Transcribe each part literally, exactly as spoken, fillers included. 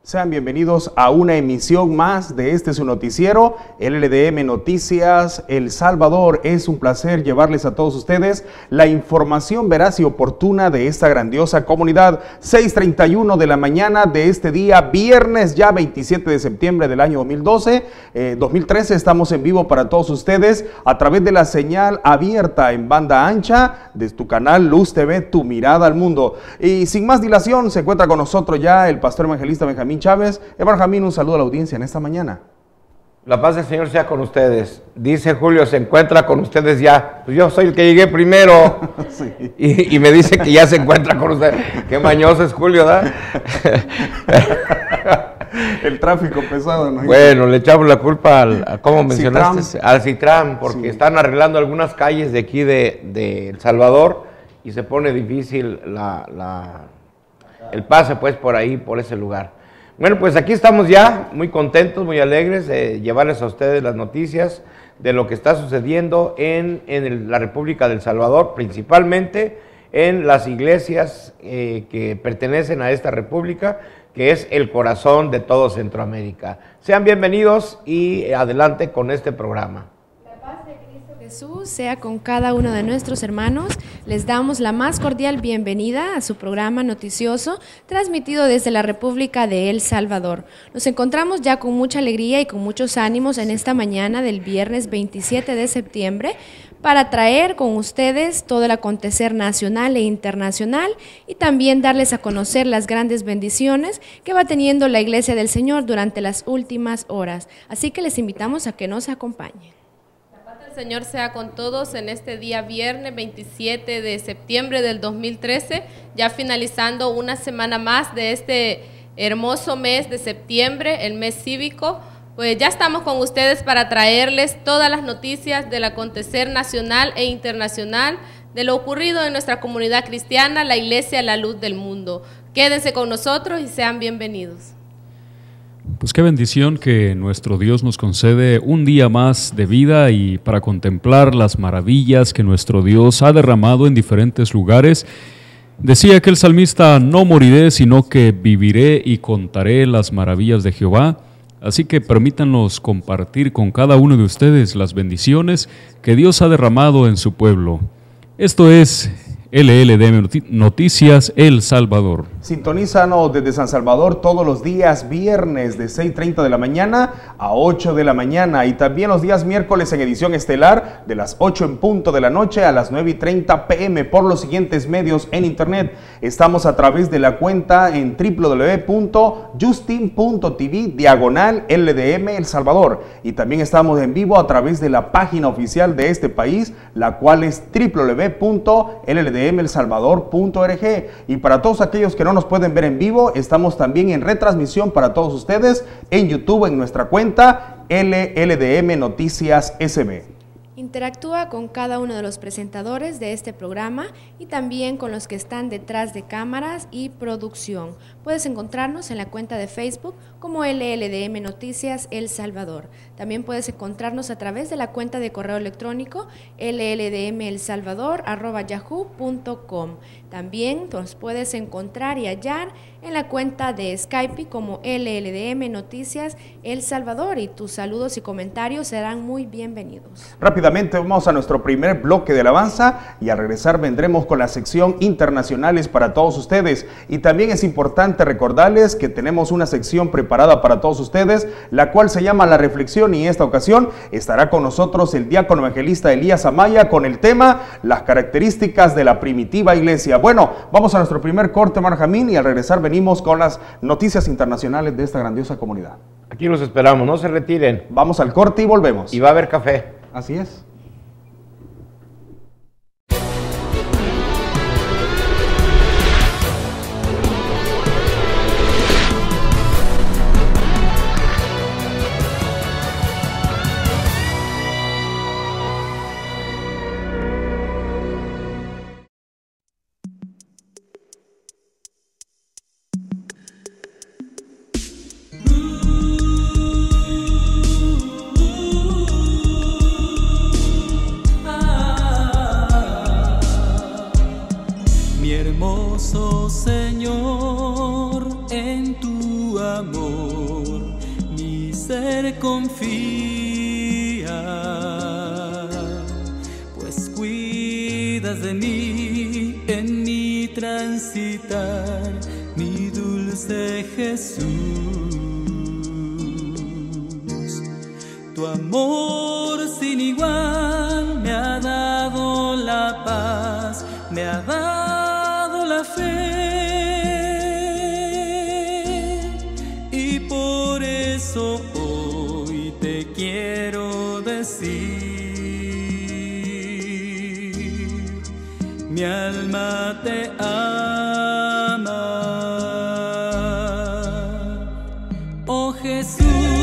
Sean bienvenidos a una emisión más de este su noticiero, L L D M Noticias El Salvador. Es un placer llevarles a todos ustedes la información veraz y oportuna de esta grandiosa comunidad. seis treinta y uno de la mañana de este día, viernes ya veintisiete de septiembre del año dos mil doce, eh, dos mil trece. Estamos en vivo para todos ustedes a través de la señal abierta en banda ancha de tu canal Luz T V, tu mirada al mundo. Y sin más dilación, se encuentra con nosotros ya el pastor evangelista Benjamín Chávez. Hermano Jamín, un saludo a la audiencia en esta mañana. La paz del Señor sea con ustedes. Dice Julio, se encuentra con ustedes ya. Pues yo soy el que llegué primero. Sí. y, y me dice que ya se encuentra con ustedes. Qué mañoso es Julio, ¿verdad? El tráfico pesado, ¿no? Bueno, le echamos la culpa al, a, ¿cómo mencionaste? Citram. Al Citram, porque sí. Están arreglando algunas calles de aquí de, de El Salvador y se pone difícil la, la, el pase pues por ahí, por ese lugar. Bueno, pues aquí estamos ya muy contentos, muy alegres de llevarles a ustedes las noticias de lo que está sucediendo en, en el, la República del Salvador, principalmente en las iglesias eh, que pertenecen a esta república, que es el corazón de todo Centroamérica. Sean bienvenidos y adelante con este programa. Jesús sea con cada uno de nuestros hermanos. Les damos la más cordial bienvenida a su programa noticioso transmitido desde la República de El Salvador. Nos encontramos ya con mucha alegría y con muchos ánimos en esta mañana del viernes veintisiete de septiembre para traer con ustedes todo el acontecer nacional e internacional y también darles a conocer las grandes bendiciones que va teniendo la Iglesia del Señor durante las últimas horas. Así que les invitamos a que nos acompañen. Señor sea con todos en este día viernes veintisiete de septiembre del dos mil trece, ya finalizando una semana más de este hermoso mes de septiembre, el mes cívico. Pues ya estamos con ustedes para traerles todas las noticias del acontecer nacional e internacional, de lo ocurrido en nuestra comunidad cristiana, la Iglesia La Luz del Mundo. Quédense con nosotros y sean bienvenidos. Pues qué bendición que nuestro Dios nos concede un día más de vida y para contemplar las maravillas que nuestro Dios ha derramado en diferentes lugares. Decía que el salmista: no moriré, sino que viviré y contaré las maravillas de Jehová. Así que permítanos compartir con cada uno de ustedes las bendiciones que Dios ha derramado en su pueblo. Esto es L L D M Noticias El Salvador. Sintonízanos desde San Salvador todos los días viernes de seis treinta de la mañana a ocho de la mañana y también los días miércoles en edición estelar de las ocho en punto de la noche a las nueve y treinta p m por los siguientes medios en internet. Estamos a través de la cuenta en w w w punto justin punto t v diagonal L D M El Salvador y también estamos en vivo a través de la página oficial de este país, la cual es w w w punto l l d m el salvador punto org. Y para todos aquellos que no nos pueden ver en vivo, estamos también en retransmisión para todos ustedes en YouTube en nuestra cuenta L L D M Noticias S B. Interactúa con cada uno de los presentadores de este programa y también con los que están detrás de cámaras y producción. Puedes encontrarnos en la cuenta de Facebook como L L D M Noticias El Salvador. También puedes encontrarnos a través de la cuenta de correo electrónico L L D M El Salvador arroba yahoo punto com. También nos puedes encontrar y hallar en la cuenta de Skype como L L D M Noticias El Salvador y tus saludos y comentarios serán muy bienvenidos. Rápidamente vamos a nuestro primer bloque de alabanza y al regresar vendremos con la sección internacionales para todos ustedes. Y también es importante recordarles que tenemos una sección preparada para todos ustedes, la cual se llama La Reflexión, y en esta ocasión estará con nosotros el diácono evangelista Elías Amaya con el tema Las características de la primitiva iglesia. Bueno, vamos a nuestro primer corte, Marjamín, y al regresar venimos con las noticias internacionales de esta grandiosa comunidad. Aquí los esperamos, no se retiren. Vamos al corte y volvemos. Y va a haber café. Así es. ser confía, pues cuidas de mí en mi transitar, mi dulce Jesús. Tu amor sin igual me ha dado la paz, me ha dado la fe, y por eso hoy te quiero decir, mi alma te ama. Oh Jesús,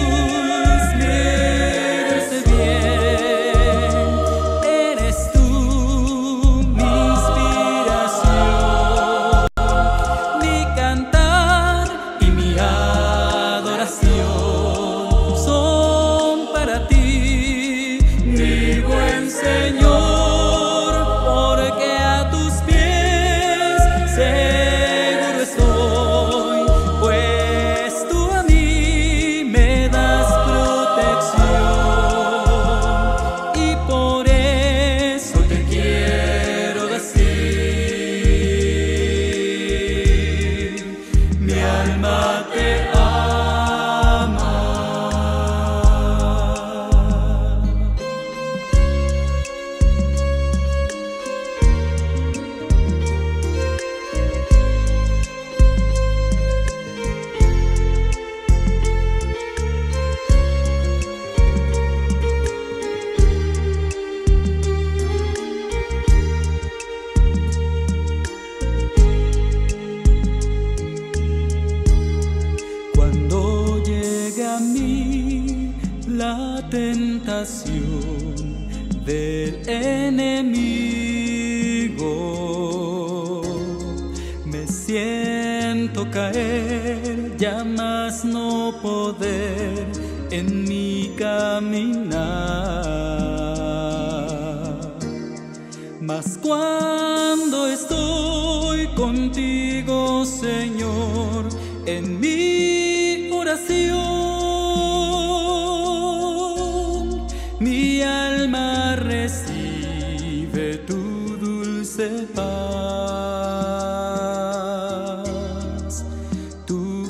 del enemigo, me siento caer, ya más no poder en mi caminar. Mas cuando estoy contigo, Señor, en mi oración, mi alma recibe tu dulce paz, tu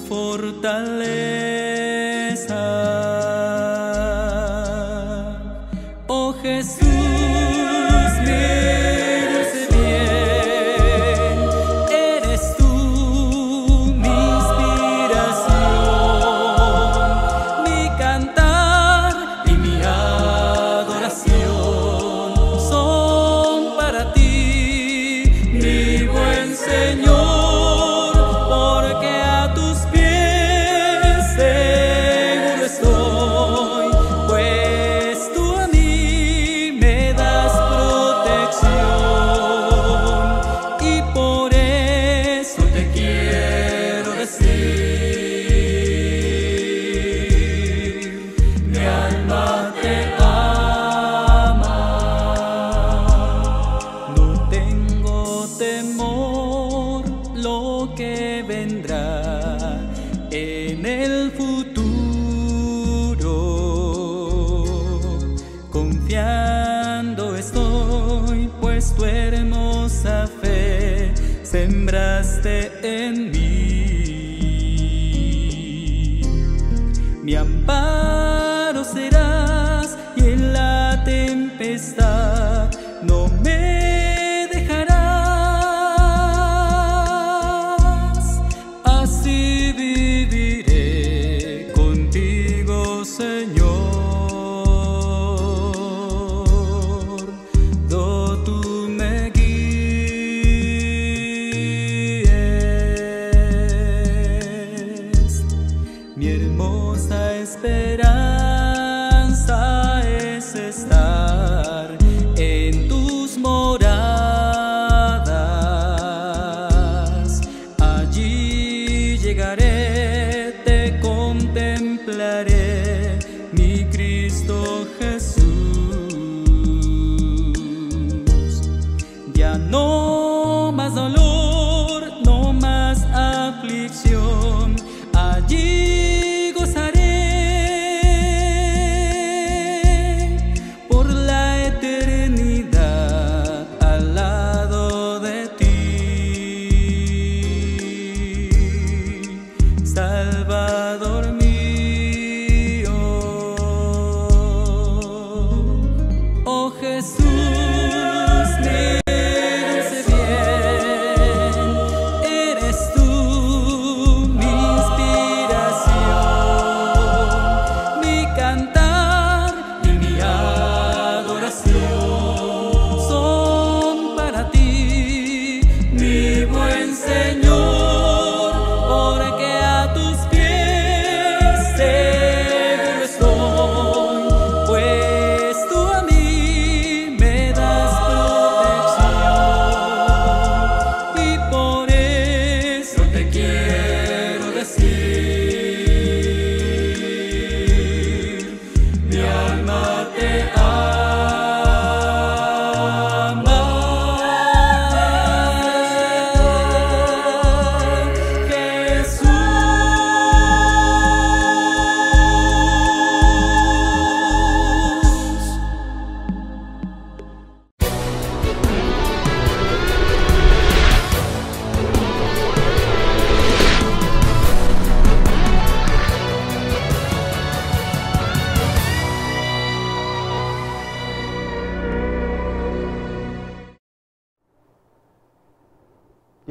fortaleza. Oh Jesús, sembraste en mí. Mi amparo serás y en la tempestad no me dejarás. Así viviré contigo, Señor. Do tú me mi hermosa esperanza es estar en tus moradas. Allí llegaré, te contemplaré, mi Cristo Jesús. Ya no más dolor, no más aflicción. Allí gozaré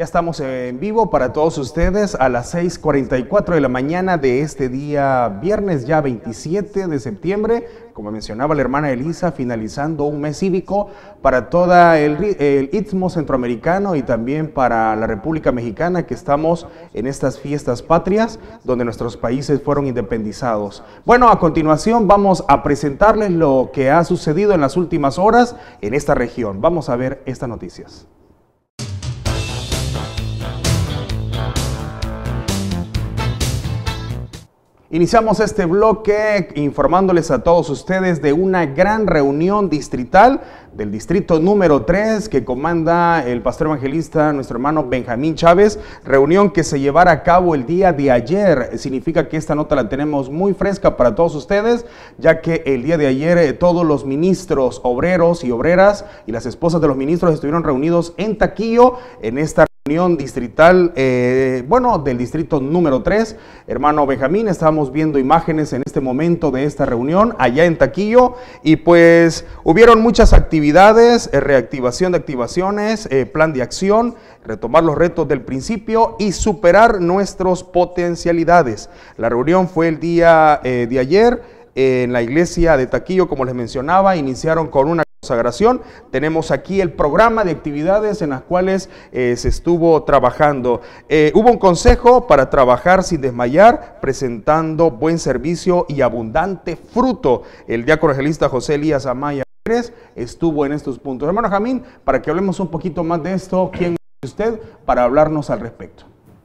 Ya estamos en vivo para todos ustedes a las seis cuarenta y cuatro de la mañana de este día viernes ya veintisiete de septiembre, como mencionaba la hermana Elisa, finalizando un mes cívico para toda el, el Istmo Centroamericano y también para la República Mexicana, que estamos en estas fiestas patrias donde nuestros países fueron independizados. Bueno, a continuación vamos a presentarles lo que ha sucedido en las últimas horas en esta región. Vamos a ver estas noticias. Iniciamos este bloque informándoles a todos ustedes de una gran reunión distrital del distrito número tres que comanda el pastor evangelista, nuestro hermano Benjamín Chávez, reunión que se llevará a cabo el día de ayer. Significa que esta nota la tenemos muy fresca para todos ustedes, ya que el día de ayer eh, todos los ministros, obreros y obreras y las esposas de los ministros estuvieron reunidos en Taquillo en esta reunión distrital, eh, bueno, del distrito número tres. Hermano Benjamín, estamos viendo imágenes en este momento de esta reunión allá en Taquillo y pues hubieron muchas actividades, eh, reactivación de activaciones, eh, plan de acción, retomar los retos del principio y superar nuestras potencialidades. La reunión fue el día eh, de ayer en la iglesia de Taquillo, como les mencionaba, iniciaron con una consagración. Tenemos aquí el programa de actividades en las cuales eh, se estuvo trabajando. Eh, hubo un consejo para trabajar sin desmayar, presentando buen servicio y abundante fruto. El diácono evangelista José Elías Amaya estuvo en estos puntos. Hermano Jamín, para que hablemos un poquito más de esto, ¿quién es usted para hablarnos al respecto?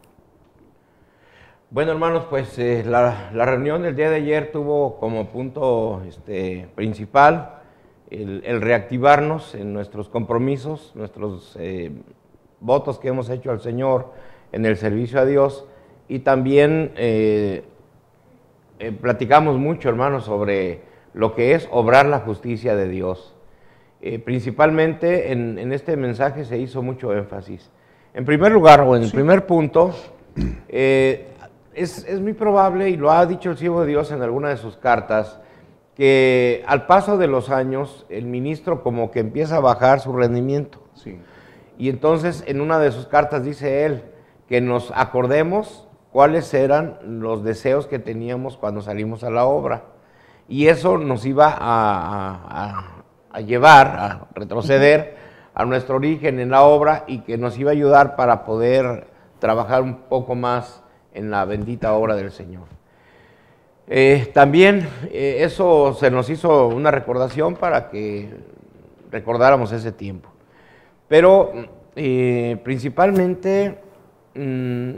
Bueno, hermanos, pues eh, la, la reunión del día de ayer tuvo como punto este, principal El, el reactivarnos en nuestros compromisos, nuestros eh, votos que hemos hecho al Señor en el servicio a Dios, y también eh, eh, platicamos mucho, hermanos, sobre lo que es obrar la justicia de Dios. Eh, principalmente en, en este mensaje se hizo mucho énfasis. En primer lugar, o en el sí. primer punto, eh, es, es muy probable, y lo ha dicho el siervo de Dios en alguna de sus cartas, que al paso de los años el ministro como que empieza a bajar su rendimiento. Sí. Y entonces en una de sus cartas dice él que nos acordemos cuáles eran los deseos que teníamos cuando salimos a la obra. Y eso nos iba a, a, a llevar, a retroceder a nuestro origen en la obra y que nos iba a ayudar para poder trabajar un poco más en la bendita obra del Señor. Eh, también eh, eso se nos hizo una recordación para que recordáramos ese tiempo. Pero eh, principalmente mmm,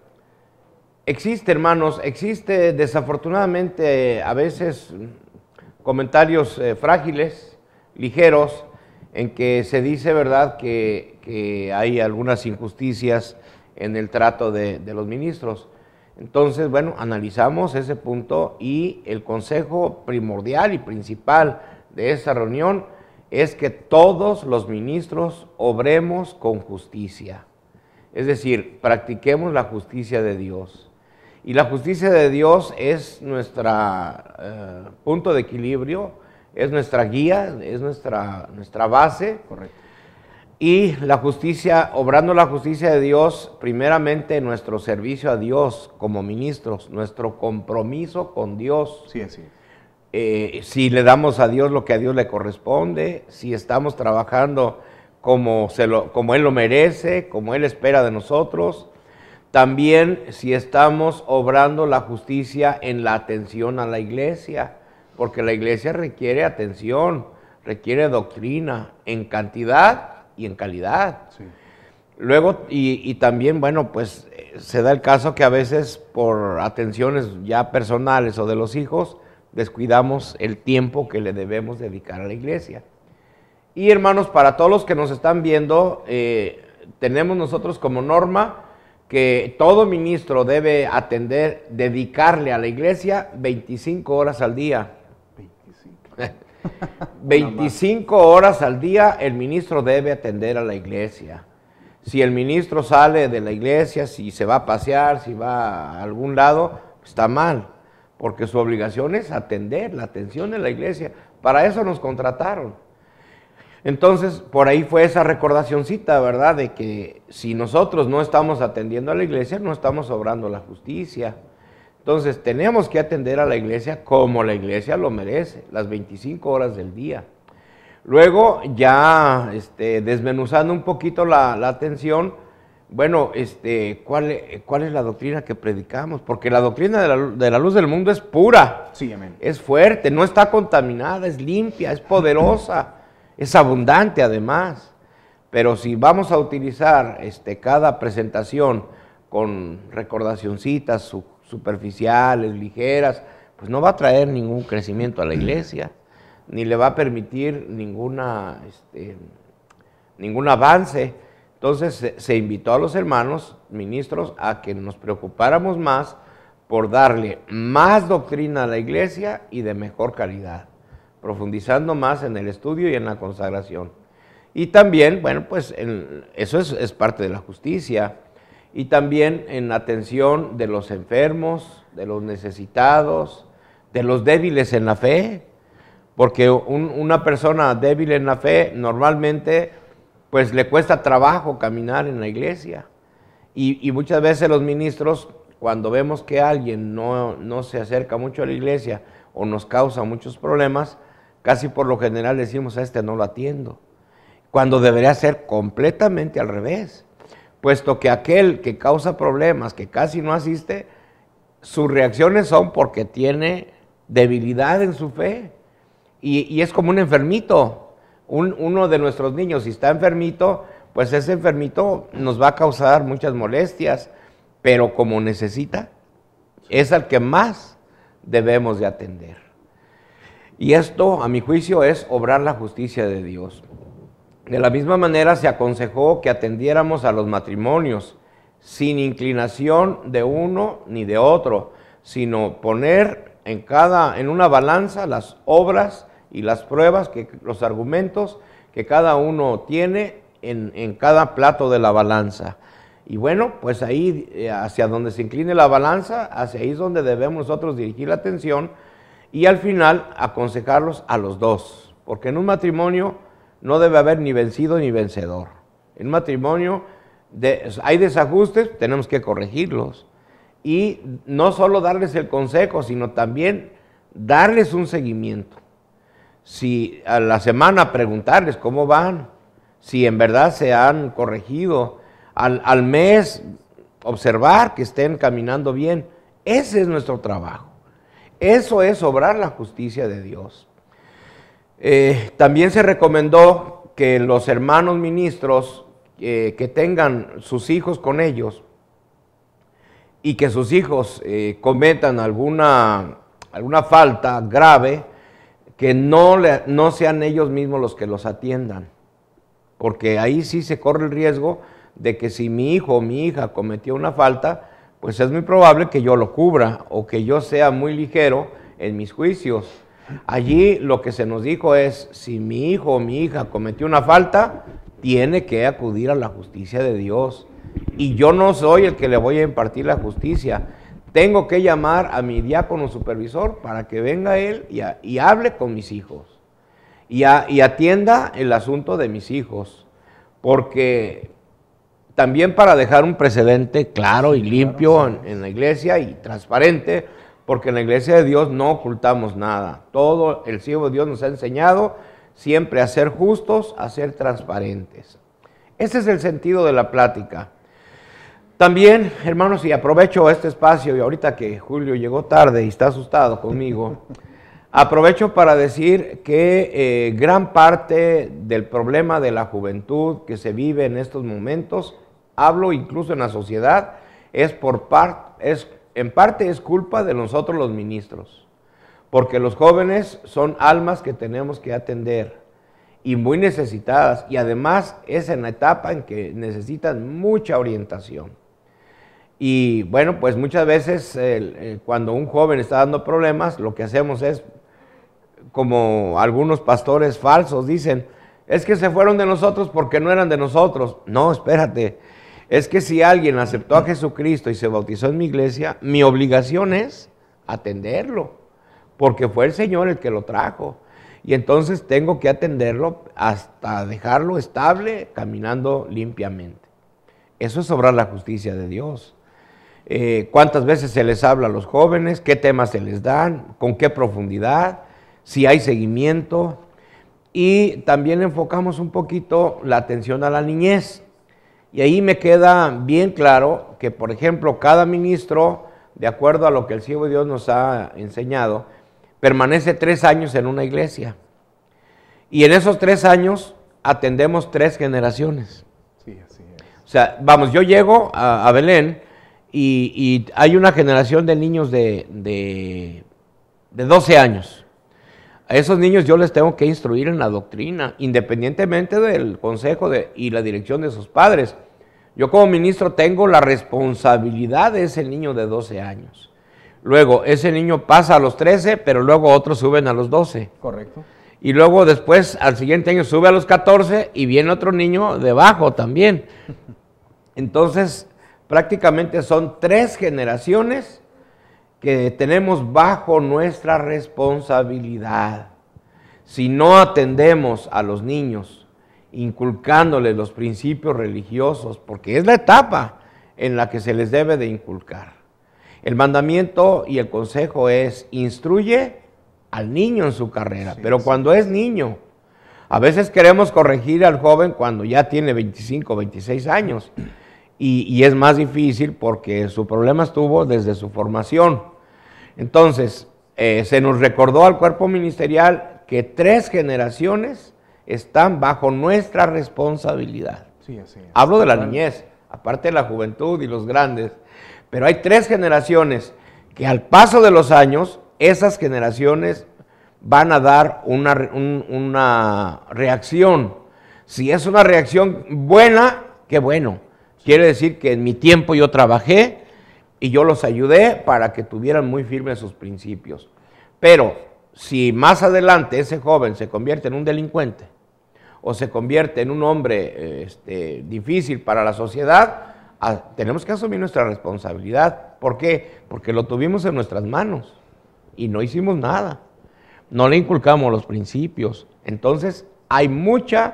existe, hermanos, existe desafortunadamente a veces comentarios eh, frágiles, ligeros, en que se dice, ¿verdad?, que, que hay algunas injusticias en el trato de, de los ministros. Entonces, bueno, analizamos ese punto y el consejo primordial y principal de esa reunión es que todos los ministros obremos con justicia. Es decir, practiquemos la justicia de Dios. Y la justicia de Dios es nuestro eh, punto de equilibrio, es nuestra guía, es nuestra, nuestra base. Correcto. Y la justicia, obrando la justicia de Dios, primeramente nuestro servicio a Dios como ministros, nuestro compromiso con Dios. Sí, así es. Eh, si le damos a Dios lo que a Dios le corresponde, si estamos trabajando como, se lo, como Él lo merece, como Él espera de nosotros. También si estamos obrando la justicia en la atención a la iglesia, porque la iglesia requiere atención, requiere doctrina en cantidad y en calidad. Sí. Luego, y, y también, bueno, pues se da el caso que a veces por atenciones ya personales o de los hijos, descuidamos el tiempo que le debemos dedicar a la iglesia. Y hermanos, para todos los que nos están viendo, eh, tenemos nosotros como norma que todo ministro debe atender, dedicarle a la iglesia veinticinco horas al día. veinticinco. veinticinco horas al día el ministro debe atender a la iglesia. Si el ministro sale de la iglesia, si se va a pasear, si va a algún lado, está mal, porque su obligación es atender, la atención de la iglesia. Para eso nos contrataron. Entonces, por ahí fue esa recordacioncita, ¿verdad? De que si nosotros no estamos atendiendo a la iglesia, no estamos obrando la justicia. Entonces, tenemos que atender a la iglesia como la iglesia lo merece, las veinticinco horas del día. Luego, ya este, desmenuzando un poquito la, la atención, bueno, este, ¿cuál, ¿cuál es la doctrina que predicamos? Porque la doctrina de la, de la luz del mundo es pura, sí, amén. Es fuerte, no está contaminada, es limpia, es poderosa, es abundante además. Pero si vamos a utilizar este, cada presentación con recordacioncitas su, superficiales, ligeras, pues no va a traer ningún crecimiento a la iglesia, ni le va a permitir ninguna, este, ningún avance. Entonces se, se invitó a los hermanos ministros a que nos preocupáramos más por darle más doctrina a la iglesia y de mejor calidad, profundizando más en el estudio y en la consagración. Y también, bueno, pues en, eso es, es parte de la justicia, y también en atención de los enfermos, de los necesitados, de los débiles en la fe, porque un, una persona débil en la fe normalmente pues le cuesta trabajo caminar en la iglesia, y, y muchas veces los ministros, cuando vemos que alguien no, no se acerca mucho a la iglesia o nos causa muchos problemas, casi por lo general decimos: a este no lo atiendo, cuando debería ser completamente al revés, puesto que aquel que causa problemas, que casi no asiste, sus reacciones son porque tiene debilidad en su fe, y, y es como un enfermito. Un, uno de nuestros niños, si está enfermito, pues ese enfermito nos va a causar muchas molestias, pero como necesita, es al que más debemos de atender. Y esto, a mi juicio, es obrar la justicia de Dios. De la misma manera se aconsejó que atendiéramos a los matrimonios, sin inclinación de uno ni de otro, sino poner en, cada, en una balanza las obras y las pruebas, que, los argumentos que cada uno tiene en, en cada plato de la balanza. Y bueno, pues ahí, hacia donde se incline la balanza, hacia ahí es donde debemos nosotros dirigir la atención, y al final aconsejarlos a los dos, porque en un matrimonio no debe haber ni vencido ni vencedor. En un matrimonio de, hay desajustes, tenemos que corregirlos, y no solo darles el consejo, sino también darles un seguimiento. Si a la semana preguntarles cómo van, si en verdad se han corregido, al, al mes observar que estén caminando bien. Ese es nuestro trabajo. Eso es obrar la justicia de Dios. Eh, también se recomendó que los hermanos ministros eh, que tengan sus hijos con ellos y que sus hijos eh, cometan alguna, alguna falta grave, que no, le, no sean ellos mismos los que los atiendan, porque ahí sí se corre el riesgo de que si mi hijo o mi hija cometió una falta, pues es muy probable que yo lo cubra o que yo sea muy ligero en mis juicios. Allí lo que se nos dijo es: si mi hijo o mi hija cometió una falta, tiene que acudir a la justicia de Dios, y yo no soy el que le voy a impartir la justicia. Tengo que llamar a mi diácono supervisor para que venga él y, a, y hable con mis hijos y, a, y atienda el asunto de mis hijos, porque también para dejar un precedente claro y limpio en, en la iglesia y transparente, porque en la iglesia de Dios no ocultamos nada. Todo el siervo de Dios nos ha enseñado siempre a ser justos, a ser transparentes. Ese es el sentido de la plática. También, hermanos, y aprovecho este espacio, y ahorita que Julio llegó tarde y está asustado conmigo, aprovecho para decir que eh, gran parte del problema de la juventud que se vive en estos momentos, hablo incluso en la sociedad, es por parte, es, en parte es culpa de nosotros los ministros, porque los jóvenes son almas que tenemos que atender y muy necesitadas, y además es en la etapa en que necesitan mucha orientación. Y bueno, pues muchas veces eh, eh, cuando un joven está dando problemas, lo que hacemos es, como algunos pastores falsos dicen, es que se fueron de nosotros porque no eran de nosotros. No, espérate, es que si alguien aceptó a Jesucristo y se bautizó en mi iglesia, mi obligación es atenderlo, porque fue el Señor el que lo trajo. y entonces tengo que atenderlo hasta dejarlo estable, caminando limpiamente. Eso es obrar la justicia de Dios. Eh, ¿Cuántas veces se les habla a los jóvenes? ¿Qué temas se les dan? ¿Con qué profundidad? Si hay seguimiento. Y también enfocamos un poquito la atención a la niñez. Y ahí me queda bien claro que, por ejemplo, cada ministro, de acuerdo a lo que el siervo de Dios nos ha enseñado, permanece tres años en una iglesia. Y en esos tres años atendemos tres generaciones. Sí, así es. O sea, vamos, yo llego a, a Belén y, y hay una generación de niños de, de, de doce años. A esos niños yo les tengo que instruir en la doctrina, independientemente del consejo de, y la dirección de sus padres. Yo como ministro tengo la responsabilidad de ese niño de doce años. Luego, ese niño pasa a los trece, pero luego otros suben a los doce. Correcto. Y luego después, al siguiente año, sube a los catorce y viene otro niño debajo también. Entonces, prácticamente son tres generaciones que tenemos bajo nuestra responsabilidad. Si no atendemos a los niños, inculcándoles los principios religiosos, porque es la etapa en la que se les debe de inculcar. El mandamiento y el consejo es, instruye al niño en su carrera, sí, pero sí. Cuando es niño. A veces queremos corregir al joven cuando ya tiene veinticinco, veintiséis años, y, y es más difícil porque su problema estuvo desde su formación. Entonces, eh, se nos recordó al cuerpo ministerial que tres generaciones están bajo nuestra responsabilidad. Sí, así es. Hablo de la niñez, aparte de la juventud y los grandes, pero hay tres generaciones que al paso de los años, esas generaciones van a dar una, un, una reacción. Si es una reacción buena, qué bueno. Quiere decir que en mi tiempo yo trabajé y yo los ayudé para que tuvieran muy firmes sus principios. Pero si más adelante ese joven se convierte en un delincuente o se convierte en un hombre este, difícil para la sociedad, ah, tenemos que asumir nuestra responsabilidad. ¿Por qué? Porque lo tuvimos en nuestras manos y no hicimos nada. No le inculcamos los principios. Entonces hay mucha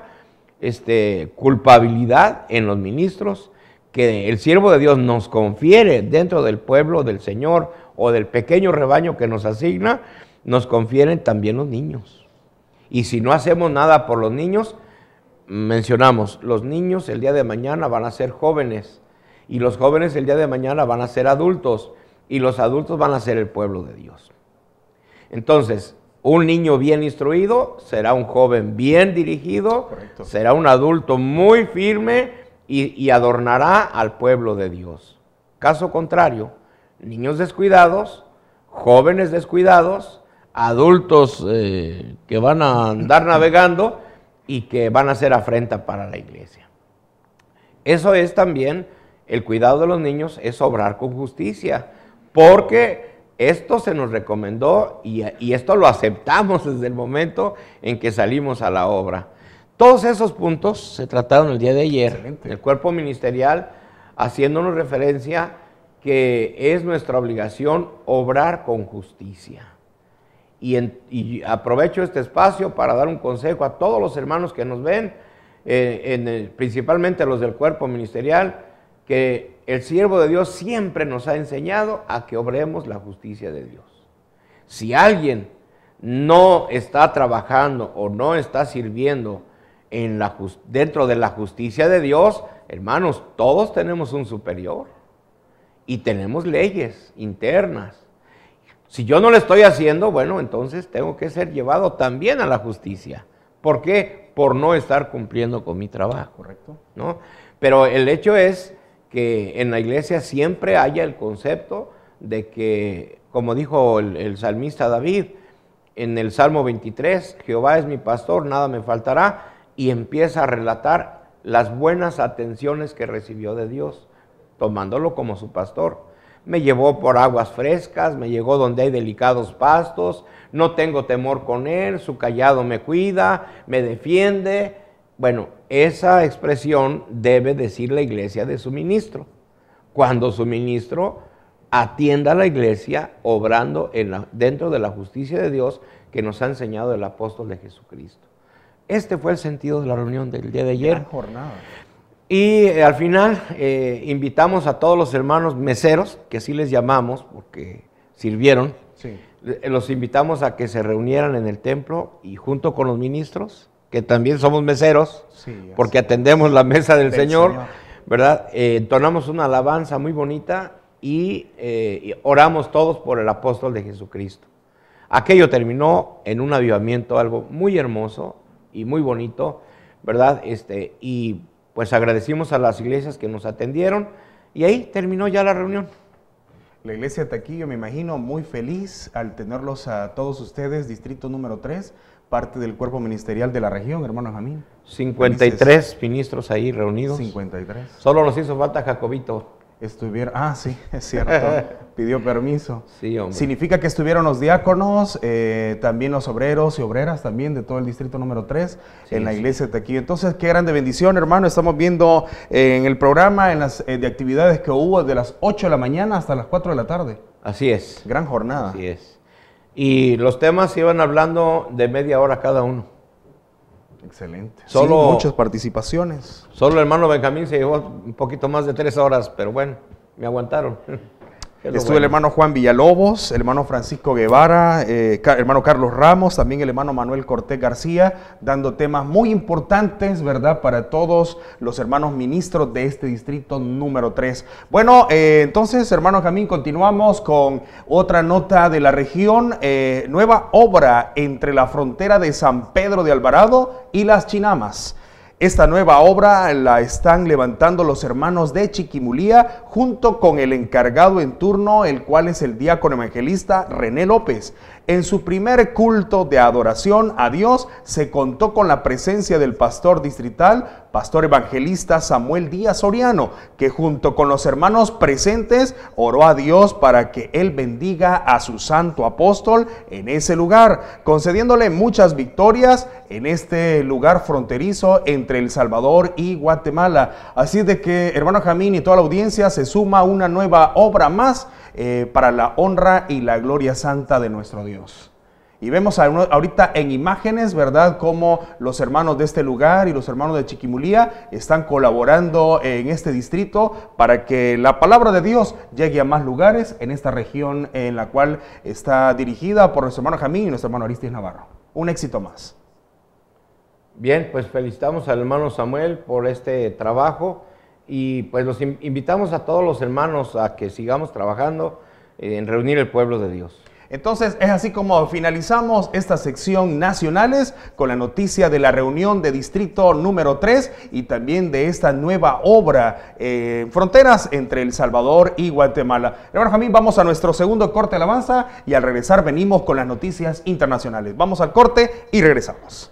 este, culpabilidad en los ministros que el siervo de Dios nos confiere dentro del pueblo del Señor o del pequeño rebaño que nos asigna, nos confieren también los niños. Y si no hacemos nada por los niños, mencionamos, los niños el día de mañana van a ser jóvenes, y los jóvenes el día de mañana van a ser adultos, y los adultos van a ser el pueblo de Dios. Entonces, un niño bien instruido será un joven bien dirigido, correcto, será un adulto muy firme y, y adornará al pueblo de Dios. Caso contrario, niños descuidados, jóvenes descuidados, adultos eh, que van a andar navegando y que van a ser afrenta para la iglesia. Eso es también, el cuidado de los niños es obrar con justicia, porque esto se nos recomendó y, y esto lo aceptamos desde el momento en que salimos a la obra. Todos esos puntos se trataron el día de ayer. Excelente. El cuerpo ministerial, haciéndonos referencia que es nuestra obligación obrar con justicia. Y, en, y aprovecho este espacio para dar un consejo a todos los hermanos que nos ven, eh, en el, principalmente a los del cuerpo ministerial, que el siervo de Dios siempre nos ha enseñado a que obremos la justicia de Dios. Si alguien no está trabajando o no está sirviendo en la, dentro de la justicia de Dios, hermanos, todos tenemos un superior y tenemos leyes internas. Si yo no lo estoy haciendo, bueno, entonces tengo que ser llevado también a la justicia. ¿Por qué? Por no estar cumpliendo con mi trabajo. Correcto. ¿No? Pero el hecho es que en la iglesia siempre haya el concepto de que, como dijo el, el salmista David, en el Salmo veintitrés, Jehová es mi pastor, nada me faltará, y empieza a relatar las buenas atenciones que recibió de Dios, tomándolo como su pastor. Me llevó por aguas frescas, me llevó donde hay delicados pastos, no tengo temor con él, su cayado me cuida, me defiende. Bueno, esa expresión debe decir la iglesia de su ministro. Cuando su ministro atienda a la iglesia obrando en la, dentro de la justicia de Dios que nos ha enseñado el apóstol de Jesucristo. Este fue el sentido de la reunión del día de ayer. Gran jornada. Y eh, al final eh, invitamos a todos los hermanos meseros, que así les llamamos porque sirvieron, Sí. los invitamos a que se reunieran en el templo y junto con los ministros, que también somos meseros, Sí, porque atendemos la mesa del, del Señor, Señor. ¿verdad? Eh, entonamos una alabanza muy bonita y, eh, y oramos todos por el apóstol de Jesucristo. Aquello terminó en un avivamiento, algo muy hermoso y muy bonito, ¿verdad? Este, y pues agradecimos a las iglesias que nos atendieron y ahí terminó ya la reunión. La iglesia de Taquillo, me imagino, muy feliz al tenerlos a todos ustedes, distrito número tres, parte del cuerpo ministerial de la región, hermano Jamín. cincuenta y tres ministros ahí reunidos. cincuenta y tres. Solo nos hizo falta Jacobito. Estuvieron, ah, sí, es cierto, pidió permiso. Sí, hombre. Significa que estuvieron los diáconos, eh, también los obreros y obreras también de todo el distrito número tres, Sí, en la sí. iglesia de Taquillo. Entonces, qué grande bendición, hermano. Estamos viendo eh, en el programa, en las eh, de actividades que hubo de las ocho de la mañana hasta las cuatro de la tarde. Así es. Gran jornada. Así es. Y los temas iban hablando de media hora cada uno. Excelente. Solo- Sí, muchas participaciones. Solo el hermano Benjamín se llevó un poquito más de tres horas, pero bueno, me aguantaron. Es lo Estuvo el bueno. hermano Juan Villalobos, el hermano Francisco Guevara, eh, Ca- hermano Carlos Ramos, también el hermano Manuel Cortés García, dando temas muy importantes, ¿verdad?, para todos los hermanos ministros de este distrito número tres. Bueno, eh, entonces, hermano Jamín, continuamos con otra nota de la región, eh, nueva obra entre la frontera de San Pedro de Alvarado y Las Chinamas. Esta nueva obra la están levantando los hermanos de Chiquimulía junto con el encargado en turno, el cual es el diácono evangelista René López. En su primer culto de adoración a Dios se contó con la presencia del pastor distrital, pastor evangelista Samuel Díaz Soriano, que junto con los hermanos presentes oró a Dios para que él bendiga a su santo apóstol en ese lugar, concediéndole muchas victorias en este lugar fronterizo entre El Salvador y Guatemala. Así de que, hermano Jamín y toda la audiencia, se suma una nueva obra más eh, para la honra y la gloria santa de nuestro Dios. Y vemos ahorita en imágenes, ¿verdad?, cómo los hermanos de este lugar y los hermanos de Chiquimulía están colaborando en este distrito para que la palabra de Dios llegue a más lugares en esta región en la cual está dirigida por nuestro hermano Jamín y nuestro hermano Aristis Navarro. Un éxito más. Bien, pues felicitamos al hermano Samuel por este trabajo y pues los in- invitamos a todos los hermanos a que sigamos trabajando en reunir el pueblo de Dios. Entonces es así como finalizamos esta sección nacionales con la noticia de la reunión de distrito número tres y también de esta nueva obra en eh, fronteras entre El Salvador y Guatemala. Hermano Jamín, vamos a nuestro segundo corte de alabanza y al regresar venimos con las noticias internacionales. Vamos al corte y regresamos.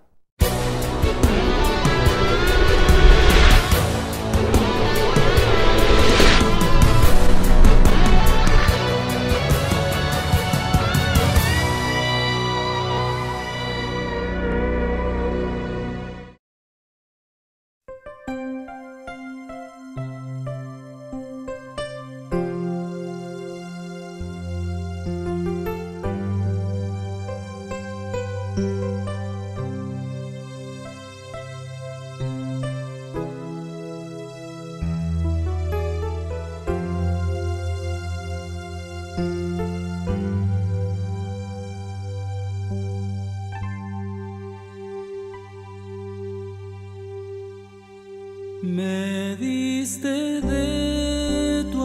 Me diste de tu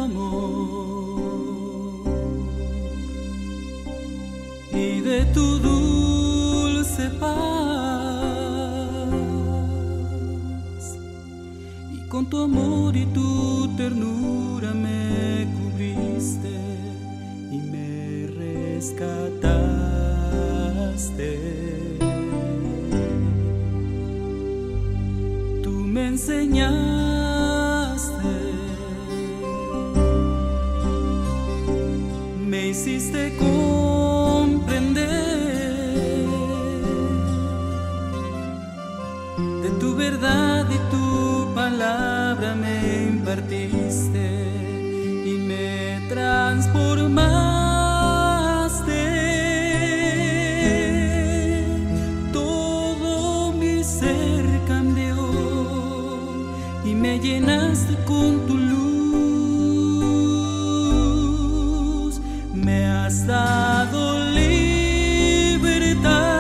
amor y de tu dulce paz, y con tu amor y tu ternura me cubriste y me rescataste. Me enseñaste, me hiciste comprender de tu verdad y tu palabra me impartiste y me transformaste. llenaste con tu luz, me has dado libertad.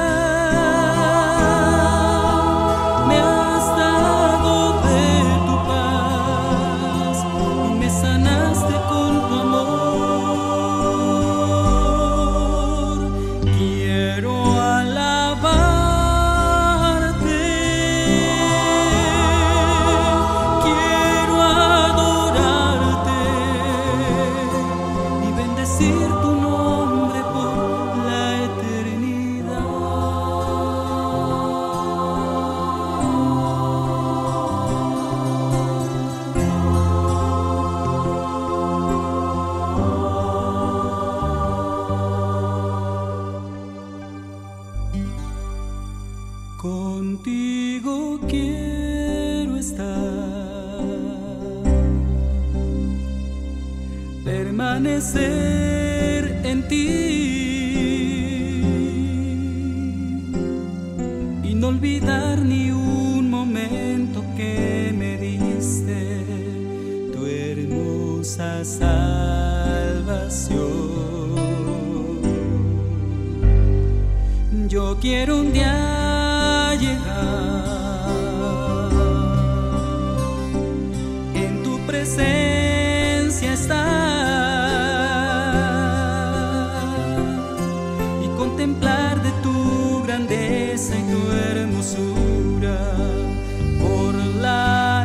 Contigo quiero estar, permanecer en ti y no olvidar ni un momento que me diste tu hermosa salvación. Yo quiero un día llegar en tu presencia estar y contemplar de tu grandeza y tu hermosura por la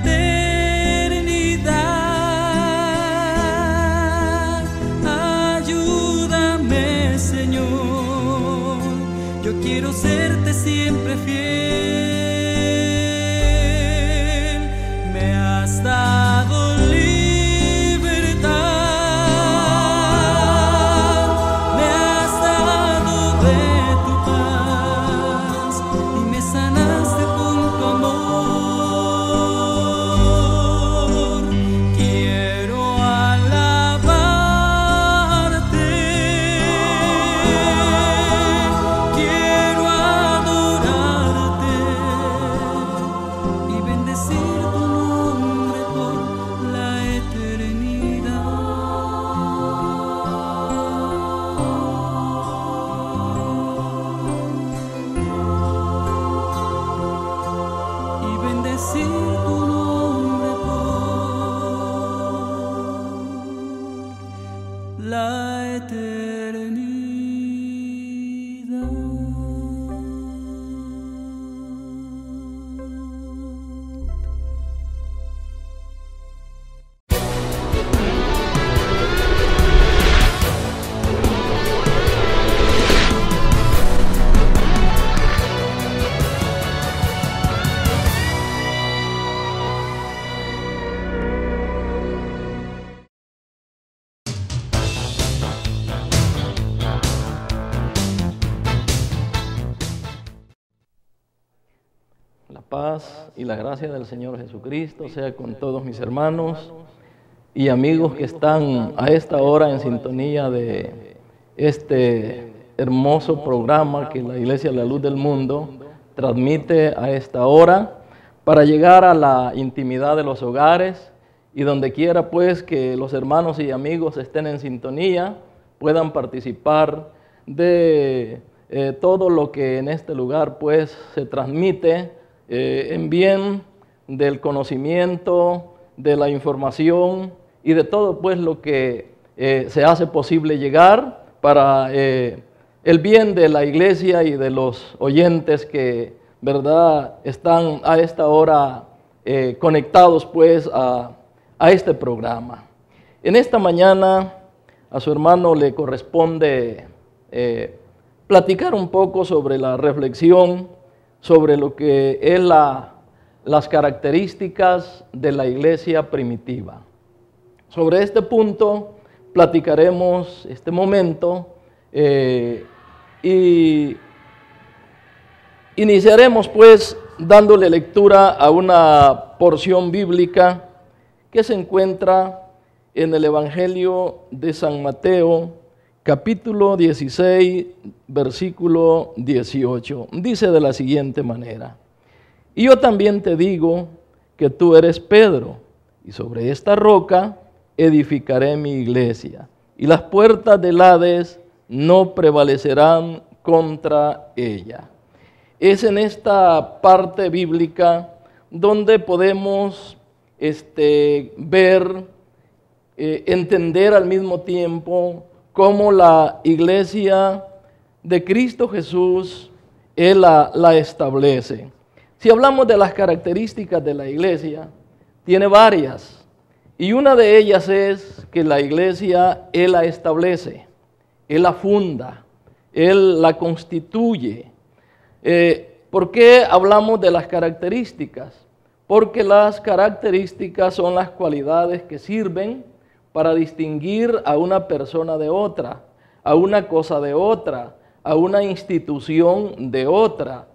eternidad. Ayúdame, Señor, yo quiero serte siempre fiel. Me has dado libertad, me has dado de tu paz y me sanaste con tu amor. Quiero alabarte, quiero adorarte y bendecir tu nombre por la eternidad. Y bendecir tu nombre por la eternidad. La paz y la gracia del Señor Jesucristo sea con todos mis hermanos y amigos que están a esta hora en sintonía de este hermoso programa que la Iglesia La Luz del Mundo transmite a esta hora para llegar a la intimidad de los hogares y donde quiera pues que los hermanos y amigos estén en sintonía, puedan participar de eh, todo lo que en este lugar pues se transmite eh, en bien del conocimiento, de la información y de todo pues lo que eh, se hace posible llegar para eh, el bien de la iglesia y de los oyentes que, verdad, están a esta hora eh, conectados pues a, a este programa. En esta mañana a su hermano le corresponde eh, platicar un poco sobre la reflexión, sobre lo que es la, las características de la iglesia primitiva. Sobre este punto platicaremos este momento eh, y iniciaremos pues dándole lectura a una porción bíblica que se encuentra en el Evangelio de San Mateo, capítulo dieciséis, versículo dieciocho. Dice de la siguiente manera: y yo también te digo que tú eres Pedro, y sobre esta roca edificaré mi iglesia, y las puertas del Hades no prevalecerán contra ella. Es en esta parte bíblica donde podemos este, ver, eh, entender al mismo tiempo cómo la iglesia de Cristo Jesús, Él la, la establece. Si hablamos de las características de la iglesia, tiene varias, y una de ellas es que la iglesia Él la establece, Él la funda, Él la constituye. Eh, ¿Por qué hablamos de las características? Porque las características son las cualidades que sirven para distinguir a una persona de otra, a una cosa de otra, a una institución de otra.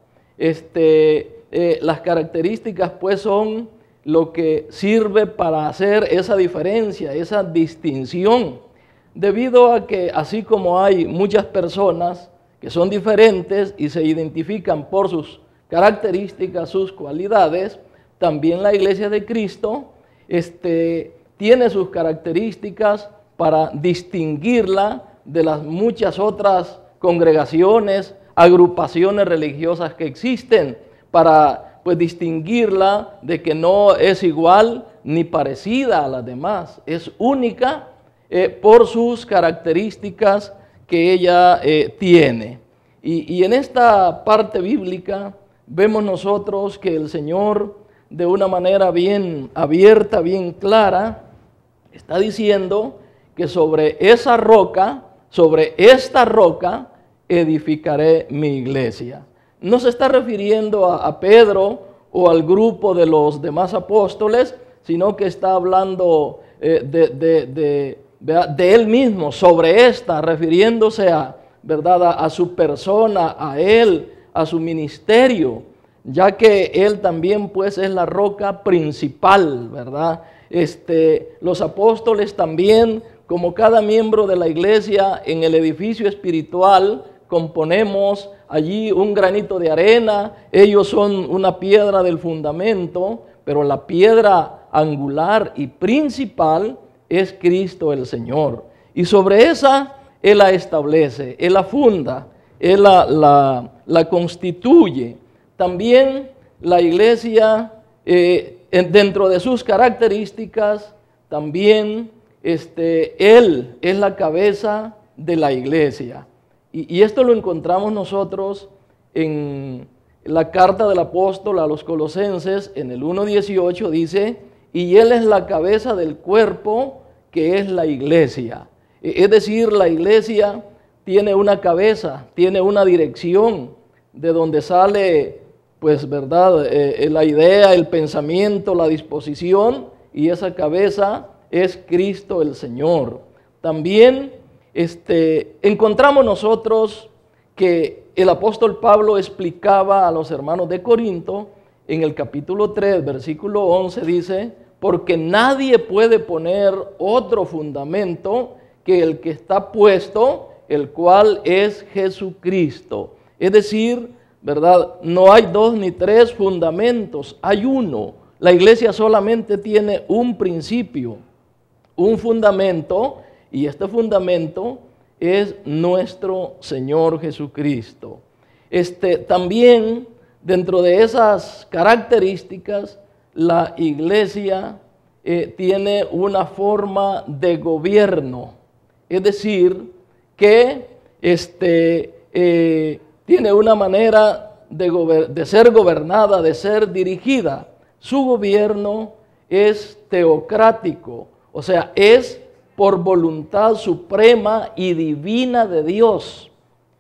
Este, eh, las características pues son lo que sirve para hacer esa diferencia, esa distinción, debido a que así como hay muchas personas que son diferentes y se identifican por sus características, sus cualidades, también la iglesia de Cristo este, tiene sus características para distinguirla de las muchas otras congregaciones, agrupaciones religiosas que existen, para pues distinguirla de que no es igual ni parecida a las demás, es única eh, por sus características que ella eh, tiene. Y, y en esta parte bíblica vemos nosotros que el Señor, de una manera bien abierta, bien clara, está diciendo que sobre esa roca, sobre esta roca, edificaré mi iglesia. No se está refiriendo a, a Pedro o al grupo de los demás apóstoles, sino que está hablando eh, de, de, de, de, de él mismo, sobre esta, refiriéndose a, ¿verdad? A, a su persona, a él, a su ministerio, ya que él también pues es la roca principal, ¿verdad? Este, los apóstoles también, como cada miembro de la iglesia en el edificio espiritual, componemos allí un granito de arena, ellos son una piedra del fundamento, pero la piedra angular y principal es Cristo el Señor. Y sobre esa Él la establece, Él la funda, Él la, la, la constituye. También la iglesia, eh, dentro de sus características, también este, Él es la cabeza de la iglesia. Y, y esto lo encontramos nosotros en la carta del apóstol a los Colosenses, en el uno dieciocho, dice, y Él es la cabeza del cuerpo que es la iglesia. Es decir, la iglesia tiene una cabeza, tiene una dirección, de donde sale, pues, ¿verdad?, eh, la idea, el pensamiento, la disposición, y esa cabeza es Cristo el Señor. También este, encontramos nosotros que el apóstol Pablo explicaba a los hermanos de Corinto, en el capítulo tres, versículo once, dice, porque nadie puede poner otro fundamento que el que está puesto, el cual es Jesucristo. Es decir, ¿verdad? No hay dos ni tres fundamentos, hay uno. La iglesia solamente tiene un principio, un fundamento, y este fundamento es nuestro Señor Jesucristo. Este, también, dentro de esas características, la iglesia eh, tiene una forma de gobierno, es decir, que este, eh, tiene una manera de, de ser gobernada, de ser dirigida. Su gobierno es teocrático, o sea, es por voluntad suprema y divina de Dios.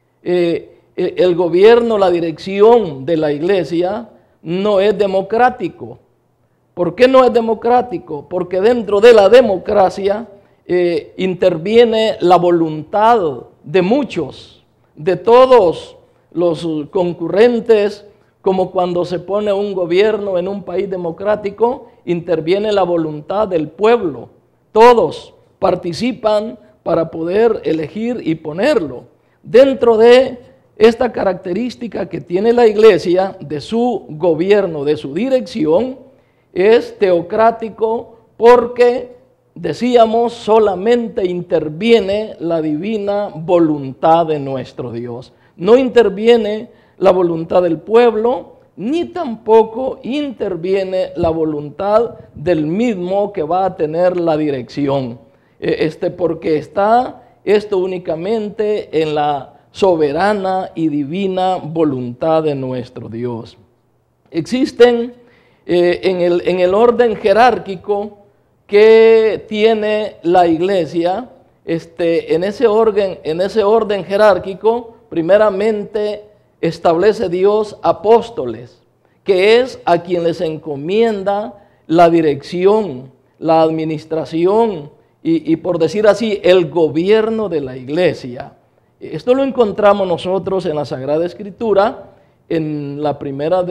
Eh, el gobierno, la dirección de la iglesia no es democrático. ¿Por qué no es democrático? Porque dentro de la democracia eh, interviene la voluntad de muchos, de todos los concurrentes, como cuando se pone un gobierno en un país democrático, interviene la voluntad del pueblo. Todos participan para poder elegir y ponerlo. Dentro de esta característica que tiene la iglesia, de su gobierno, de su dirección, es teocrático porque, decíamos, solamente interviene la divina voluntad de nuestro Dios. No interviene la voluntad del pueblo, ni tampoco interviene la voluntad del mismo que va a tener la dirección. Este, porque está esto únicamente en la soberana y divina voluntad de nuestro Dios. Existen eh, en, el, en el orden jerárquico que tiene la iglesia, este, en, ese orden, en ese orden jerárquico, primeramente establece Dios apóstoles, que es a quien les encomienda la dirección, la administración y, y por decir así, el gobierno de la iglesia. Esto lo encontramos nosotros en la Sagrada Escritura, en la primera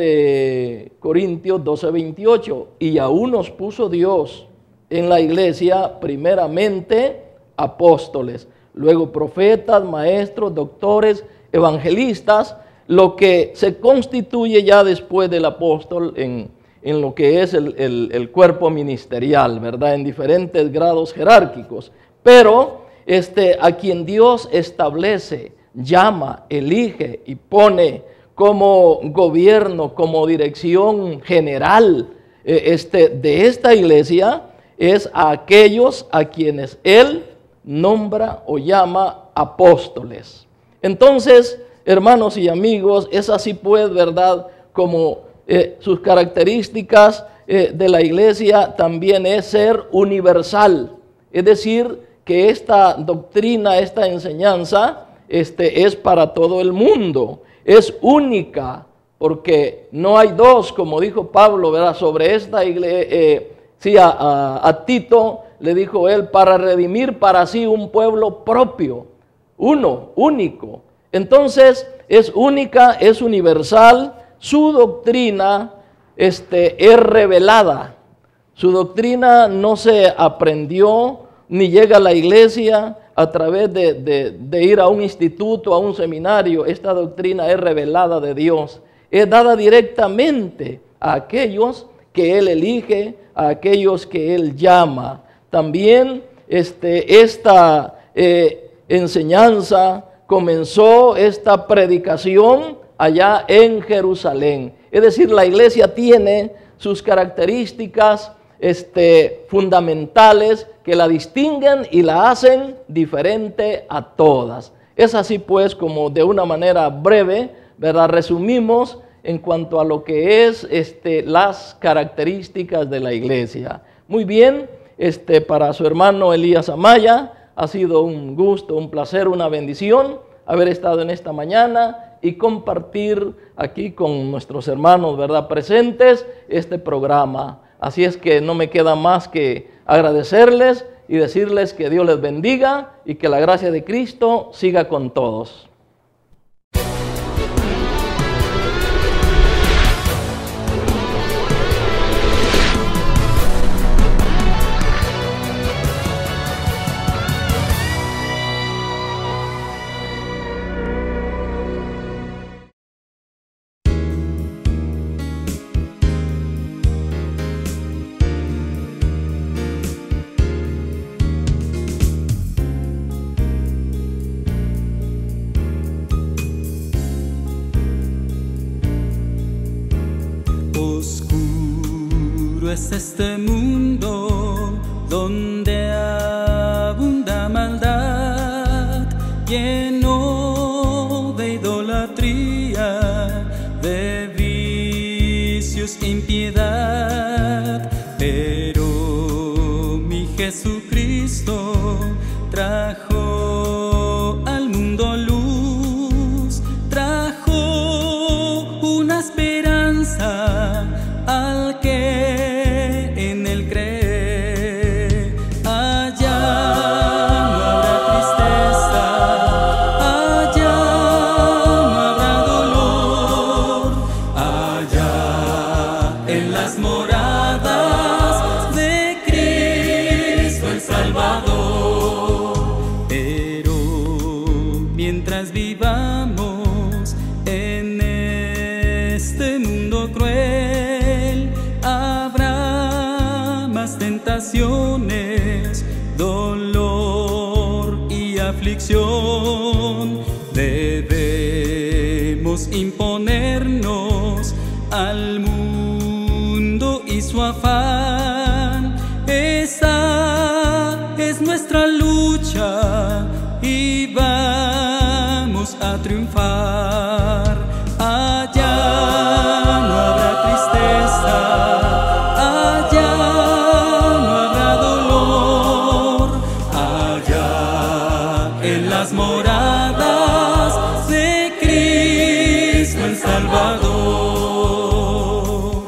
de Corintios doce, veintiocho. Y aún nos puso Dios en la iglesia primeramente apóstoles, luego profetas, maestros, doctores, evangelistas, lo que se constituye ya después del apóstol en, en lo que es el, el, el cuerpo ministerial, ¿verdad? En diferentes grados jerárquicos. Pero este, a quien Dios establece, llama, elige y pone como gobierno, como dirección general eh, este, de esta iglesia, es a aquellos a quienes Él nombra o llama apóstoles. Entonces, hermanos y amigos, es así pues, ¿verdad? Como eh, sus características eh, de la iglesia también es ser universal. Es decir, que esta doctrina, esta enseñanza, este, es para todo el mundo. Es única, porque no hay dos, como dijo Pablo, ¿verdad? Sobre esta iglesia, eh, sí, a, a, a Tito le dijo él, para redimir para sí un pueblo propio, uno, único. Entonces, es única, es universal, su doctrina este, es revelada. Su doctrina no se aprendió ni llega a la iglesia a través de, de, de ir a un instituto, a un seminario. Esta doctrina es revelada de Dios. Es dada directamente a aquellos que Él elige, a aquellos que Él llama. También este, esta eh, enseñanza comenzó, esta predicación allá en Jerusalén. Es decir, la iglesia tiene sus características este, fundamentales que la distinguen y la hacen diferente a todas. Es así pues como de una manera breve, ¿verdad? Resumimos en cuanto a lo que es este, las características de la iglesia. Muy bien, este, para su hermano Elías Amaya, ha sido un gusto, un placer, una bendición haber estado en esta mañana y compartir aquí con nuestros hermanos, ¿verdad?, presentes este programa. Así es que no me queda más que agradecerles y decirles que Dios les bendiga y que la gracia de Cristo siga con todos. Es este mundo donde abunda maldad, lleno de idolatría, de vicios e impiedad. Pero mi Jesucristo trajo al mundo luz, trajo una esperanza al que este mundo cruel, habrá tribulaciones, dolor y aflicción, debemos imponernos al mundo y su afán. Esa es nuestra lucha y vamos a triunfar. Allá no habrá tristeza, allá no habrá dolor, allá en las moradas de Cristo el Salvador.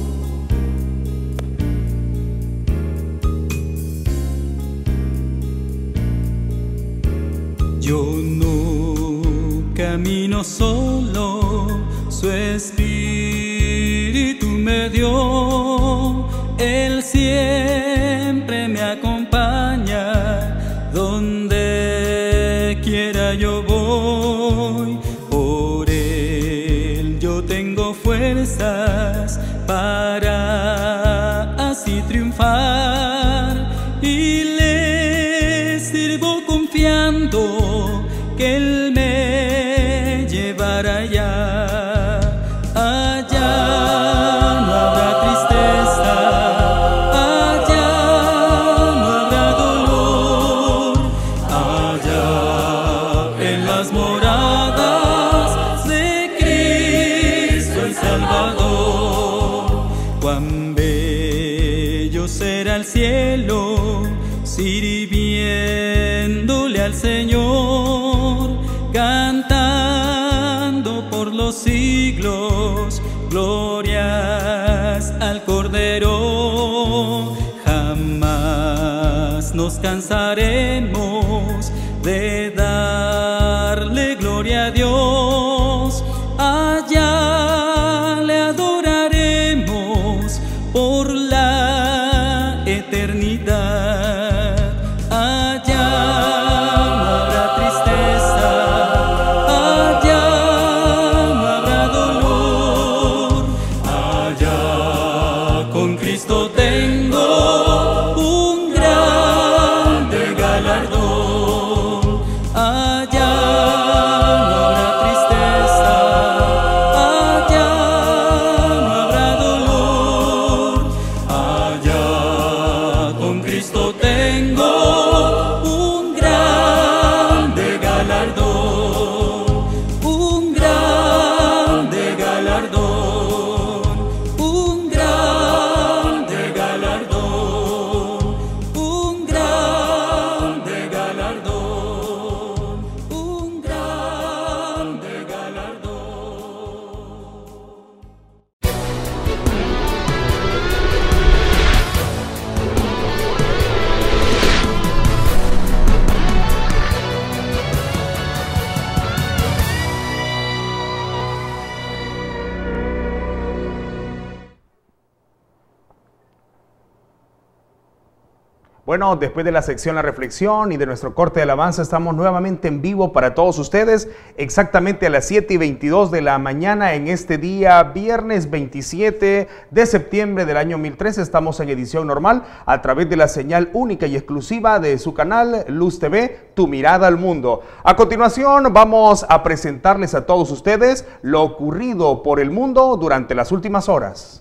Yo no camino solo, su Espíritu me dio. Él siempre me acompaña, donde quiera yo voy. Por Él yo tengo fuerzas para así triunfar, y le sirvo confiando que Él me llevará allá. Allá no habrá tristeza, allá no habrá dolor, allá en las moradas de Cristo el Salvador. Cuán bello será el cielo, sirviéndole al Señor, cantando por los siglos, glorias al Cordero. Jamás nos cansaremos de darle gloria a Dios. Allá le adoraremos por la eternidad. Allá no habrá tristeza, allá no habrá dolor, allá con Cristo tengo un grande galardón. Allá no habrá tristeza, allá no habrá dolor, allá con Cristo tengo un grande galardón, un grande galardón, un grande galardón, un grande galardón, un grande Bueno, después de la sección La Reflexión y de nuestro corte de alabanza, estamos nuevamente en vivo para todos ustedes, exactamente a las siete y veintidós de la mañana en este día, viernes veintisiete de septiembre del año mil trece. Estamos en edición normal a través de la señal única y exclusiva de su canal Luz T V, Tu Mirada al Mundo. A continuación vamos a presentarles a todos ustedes lo ocurrido por el mundo durante las últimas horas.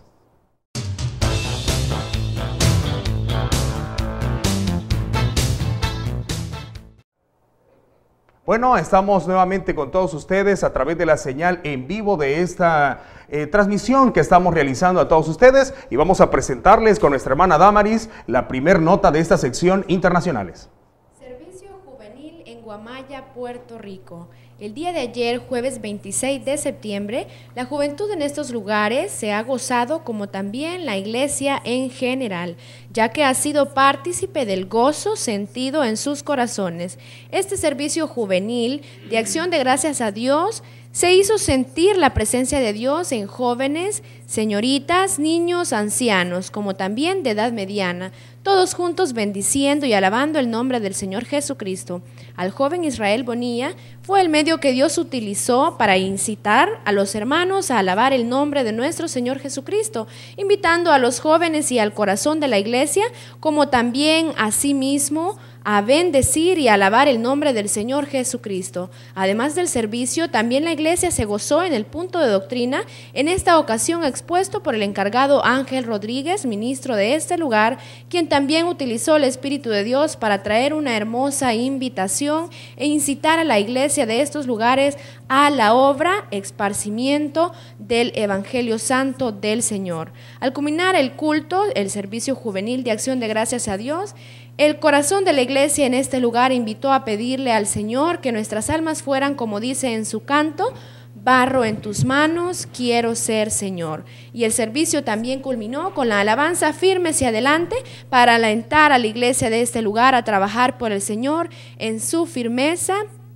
Bueno, estamos nuevamente con todos ustedes a través de la señal en vivo de esta eh, transmisión que estamos realizando a todos ustedes, y vamos a presentarles con nuestra hermana Damaris la primer nota de esta sección internacionales. Servicio juvenil en Guamaya, Puerto Rico. El día de ayer, jueves veintiséis de septiembre, la juventud en estos lugares se ha gozado, como también la iglesia en general, ya que ha sido partícipe del gozo sentido en sus corazones. Este servicio juvenil de acción de gracias a Dios se hizo sentir la presencia de Dios en jóvenes, señoritas, niños, ancianos, como también de edad mediana, todos juntos bendiciendo y alabando el nombre del Señor Jesucristo. Al joven Israel Bonilla fue el medio que Dios utilizó para incitar a los hermanos a alabar el nombre de nuestro Señor Jesucristo, invitando a los jóvenes y al corazón de la iglesia, como también a sí mismo, a bendecir y alabar el nombre del Señor Jesucristo. Además del servicio, también la iglesia se gozó en el punto de doctrina, en esta ocasión expuesto por el encargado Ángel Rodríguez, ministro de este lugar, quien también utilizó el Espíritu de Dios para traer una hermosa invitación e incitar a la iglesia de estos lugares a la obra, esparcimiento del Evangelio Santo del Señor. Al culminar el culto, el servicio juvenil de acción de gracias a Dios, el corazón de la iglesia en este lugar invitó a pedirle al Señor que nuestras almas fueran, como dice en su canto, barro en tus manos, quiero ser Señor. Y el servicio también culminó con la alabanza firme hacia adelante para alentar a la iglesia de este lugar a trabajar por el Señor en su firmeza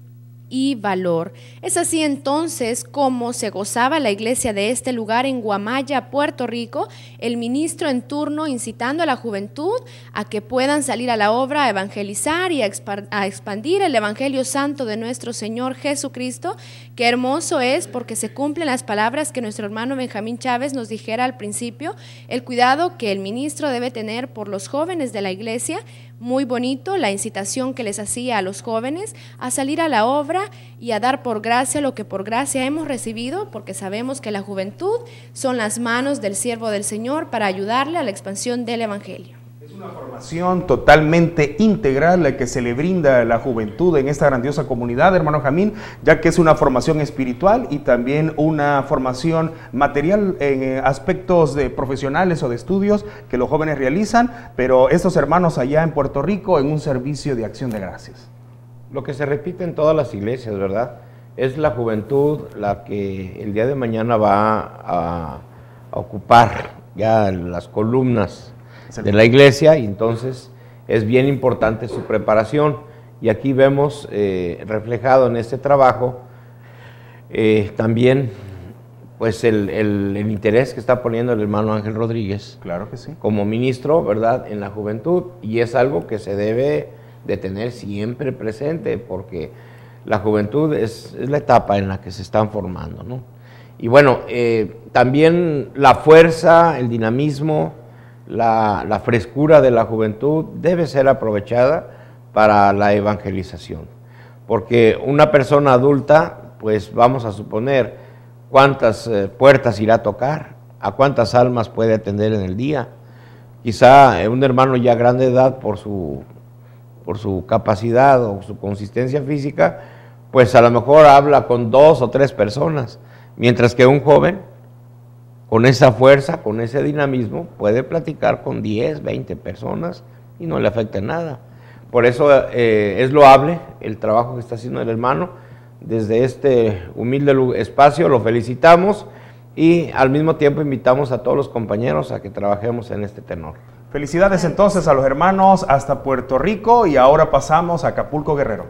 y valor. Es así entonces como se gozaba la iglesia de este lugar en Guamaya, Puerto Rico, el ministro en turno incitando a la juventud a que puedan salir a la obra a evangelizar y a, a expandir el Evangelio Santo de nuestro Señor Jesucristo. Qué hermoso es, porque se cumplen las palabras que nuestro hermano Benjamín Chávez nos dijera al principio, el cuidado que el ministro debe tener por los jóvenes de la iglesia. Muy bonito la incitación que les hacía a los jóvenes a salir a la obra y a dar por gracia lo que por gracia hemos recibido, porque sabemos que la juventud son las manos del siervo del Señor para ayudarle a la expansión del Evangelio. Es una formación totalmente integral la que se le brinda a la juventud en esta grandiosa comunidad, hermano Jamín, ya que es una formación espiritual y también una formación material en aspectos de profesionales o de estudios que los jóvenes realizan, pero estos hermanos allá en Puerto Rico en un servicio de acción de gracias. Lo que se repite en todas las iglesias, ¿verdad? Es la juventud la que el día de mañana va a, a ocupar ya las columnas de la iglesia, y entonces es bien importante su preparación. Y aquí vemos eh, reflejado en este trabajo eh, también pues el, el, el interés que está poniendo el hermano Ángel Rodríguez, claro que sí, como ministro, ¿verdad?, en la juventud, y es algo que se debe de tener siempre presente, porque la juventud es, es la etapa en la que se están formando, ¿no? Y bueno, eh, también la fuerza, el dinamismo, La, la frescura de la juventud debe ser aprovechada para la evangelización, porque una persona adulta, pues vamos a suponer cuántas eh, puertas irá a tocar, a cuántas almas puede atender en el día. Quizá eh, un hermano ya grande de edad, por su, por su capacidad o su consistencia física, pues a lo mejor habla con dos o tres personas, mientras que un joven con esa fuerza, con ese dinamismo, puede platicar con diez, veinte personas y no le afecta nada. Por eso eh, es loable el trabajo que está haciendo el hermano. Desde este humilde espacio lo felicitamos y al mismo tiempo invitamos a todos los compañeros a que trabajemos en este tenor. Felicidades entonces a los hermanos hasta Puerto Rico, y ahora pasamos a Acapulco, Guerrero.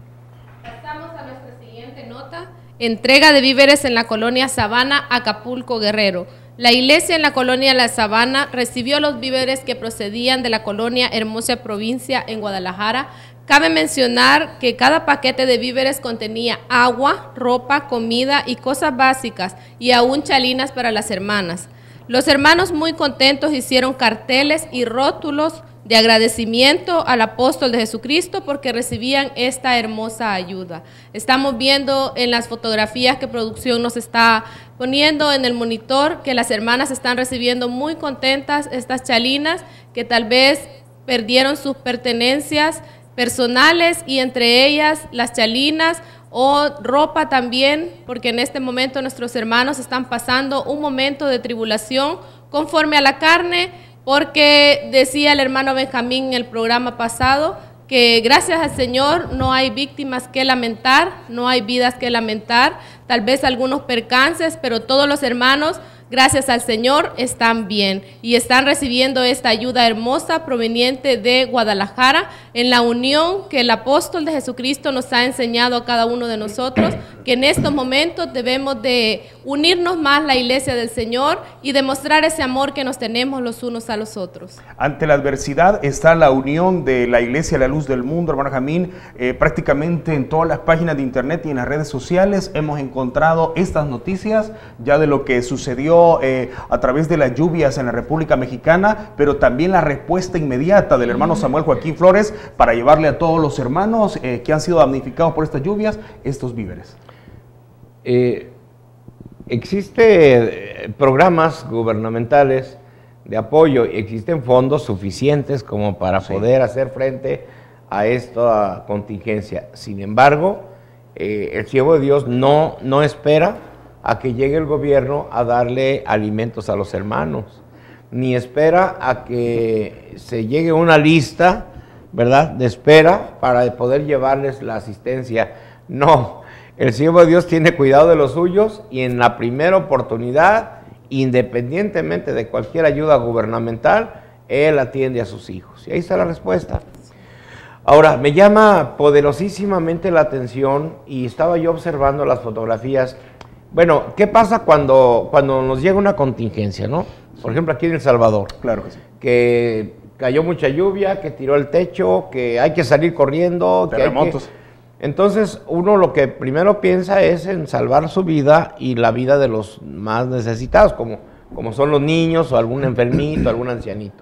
Pasamos a nuestra siguiente nota. Entrega de víveres en la colonia Sabana, Acapulco, Guerrero. La iglesia en la colonia La Sabana recibió los víveres que procedían de la colonia Hermosa Provincia en Guadalajara. Cabe mencionar que cada paquete de víveres contenía agua, ropa, comida y cosas básicas, y aún chalinas para las hermanas. Los hermanos, muy contentos, hicieron carteles y rótulos de agradecimiento al apóstol de Jesucristo porque recibían esta hermosa ayuda. Estamos viendo en las fotografías que producción nos está poniendo en el monitor que las hermanas están recibiendo muy contentas estas chalinas, que tal vez perdieron sus pertenencias personales, y entre ellas las chalinas o ropa también, porque en este momento nuestros hermanos están pasando un momento de tribulación conforme a la carne, porque decía el hermano Benjamín en el programa pasado que gracias al Señor no hay víctimas que lamentar, no hay vidas que lamentar, tal vez algunos percances, pero todos los hermanos, gracias al Señor, están bien y están recibiendo esta ayuda hermosa proveniente de Guadalajara, en la unión que el apóstol de Jesucristo nos ha enseñado a cada uno de nosotros, que en estos momentos debemos de unirnos más la iglesia del Señor y demostrar ese amor que nos tenemos los unos a los otros. Ante la adversidad está la unión de la iglesia La Luz del Mundo, hermano Jamín. Eh, prácticamente en todas las páginas de internet y en las redes sociales hemos encontrado estas noticias ya de lo que sucedió eh, a través de las lluvias en la República Mexicana, pero también la respuesta inmediata del hermano Samuel Joaquín Flores para llevarle a todos los hermanos eh, que han sido damnificados por estas lluvias estos víveres. Eh, existen programas gubernamentales de apoyo, existen fondos suficientes como para sí. poder hacer frente a esta contingencia. Sin embargo, eh, el siervo de Dios no, no espera a que llegue el gobierno a darle alimentos a los hermanos, ni espera a que se llegue una lista, ¿verdad?, de espera para poder llevarles la asistencia. No, el siervo de Dios tiene cuidado de los suyos y en la primera oportunidad, independientemente de cualquier ayuda gubernamental, él atiende a sus hijos. Y ahí está la respuesta. Ahora, me llama poderosísimamente la atención y estaba yo observando las fotografías. Bueno, ¿qué pasa cuando, cuando nos llega una contingencia, no? Por ejemplo, aquí en El Salvador. Claro que sí. Que cayó mucha lluvia, que tiró el techo, que hay que salir corriendo. Terremotos. Que hay que... Entonces, uno lo que primero piensa es en salvar su vida y la vida de los más necesitados, como, como son los niños o algún enfermito, algún ancianito.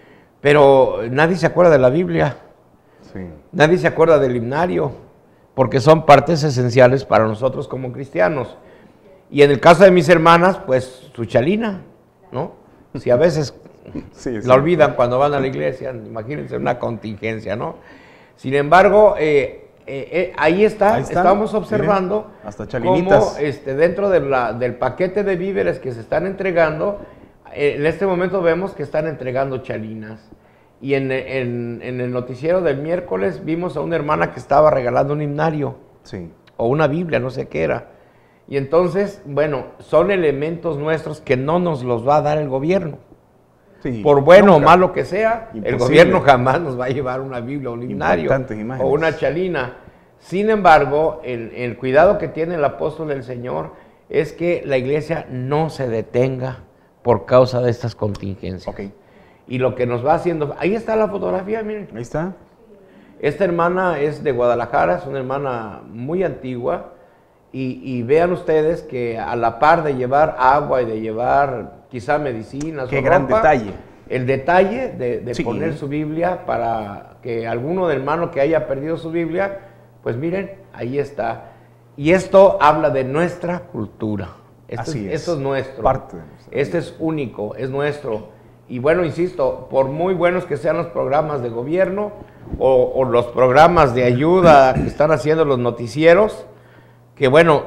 Pero nadie se acuerda de la Biblia. Sí. Nadie se acuerda del himnario, porque son partes esenciales para nosotros como cristianos. Y en el caso de mis hermanas, pues su chalina, ¿no? Si a veces sí, sí. la olvidan cuando van a la iglesia, imagínense una contingencia, ¿no? Sin embargo, eh, eh, eh, ahí está, ahí estamos observando miren, hasta chalinitas. Cómo este, dentro de la, del paquete de víveres que se están entregando, eh, en este momento vemos que están entregando chalinas. Y en, en, en el noticiero del miércoles vimos a una hermana que estaba regalando un himnario, sí. o una Biblia, no sé qué era. Y entonces, bueno, son elementos nuestros que no nos los va a dar el gobierno. Sí, por bueno nunca. o malo que sea, Imposible. el gobierno jamás nos va a llevar una Biblia o un himnario o una chalina. Sin embargo, el, el cuidado que tiene el apóstol del Señor es que la iglesia no se detenga por causa de estas contingencias. Okay. Y lo que nos va haciendo... Ahí está la fotografía, miren. Ahí está. Esta hermana es de Guadalajara, es una hermana muy antigua. Y, y vean ustedes que a la par de llevar agua y de llevar quizá medicinas Qué o gran ropa, detalle. El detalle de, de sí. poner su Biblia para que alguno de hermano que haya perdido su Biblia, pues miren, ahí está. Y esto habla de nuestra cultura. Esto Así es, es. Esto es nuestro. Parte de nuestra este es único, es nuestro. Y bueno, insisto, por muy buenos que sean los programas de gobierno o, o los programas de ayuda que están haciendo los noticieros, que bueno,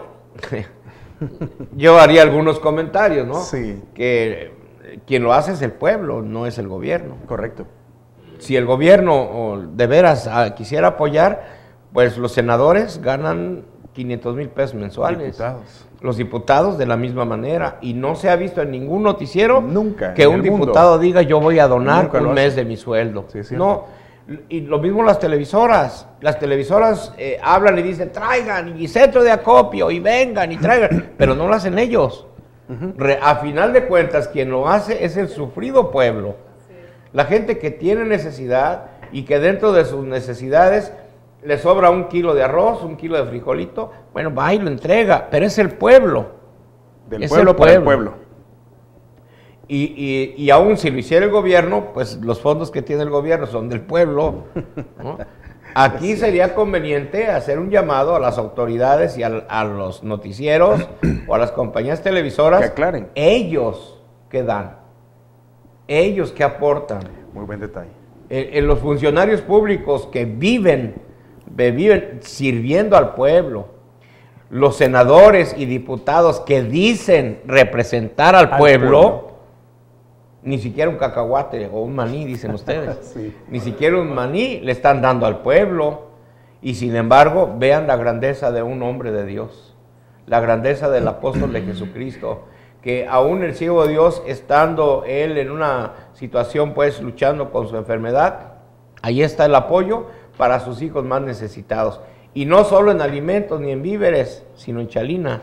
yo haría algunos comentarios, ¿no? Sí. Que quien lo hace es el pueblo, no es el gobierno. Correcto. Si el gobierno de veras quisiera apoyar, pues los senadores ganan quinientos mil pesos mensuales. Diputados. Los diputados de la misma manera. Y no se ha visto en ningún noticiero Nunca, que un diputado mundo. diga yo voy a donar Nunca un mes de mi sueldo. Sí, no. Y lo mismo las televisoras. Las televisoras eh, hablan y dicen, traigan, y centro de acopio, y vengan, y traigan, pero no lo hacen ellos. Uh-huh. Re, a final de cuentas, quien lo hace es el sufrido pueblo. Sí. La gente que tiene necesidad y que dentro de sus necesidades le sobra un kilo de arroz, un kilo de frijolito, bueno, va y lo entrega, pero es el pueblo. Del es pueblo el para pueblo. el pueblo. Y, y, y aún si lo hiciera el gobierno, pues los fondos que tiene el gobierno son del pueblo, ¿no? Aquí sería conveniente hacer un llamado a las autoridades y a, a los noticieros o a las compañías televisoras. Que aclaren. Ellos que dan, ellos que aportan. Muy buen detalle. En, en los funcionarios públicos que viven, viven sirviendo al pueblo. Los senadores y diputados que dicen representar al, al pueblo, pueblo. Ni siquiera un cacahuate o un maní, dicen ustedes. Sí. Ni siquiera un maní le están dando al pueblo. Y sin embargo, vean la grandeza de un hombre de Dios. La grandeza del apóstol de Jesucristo. Que aún el siervo de Dios, estando él en una situación, pues, luchando con su enfermedad, ahí está el apoyo para sus hijos más necesitados. Y no solo en alimentos ni en víveres, sino en chalinas,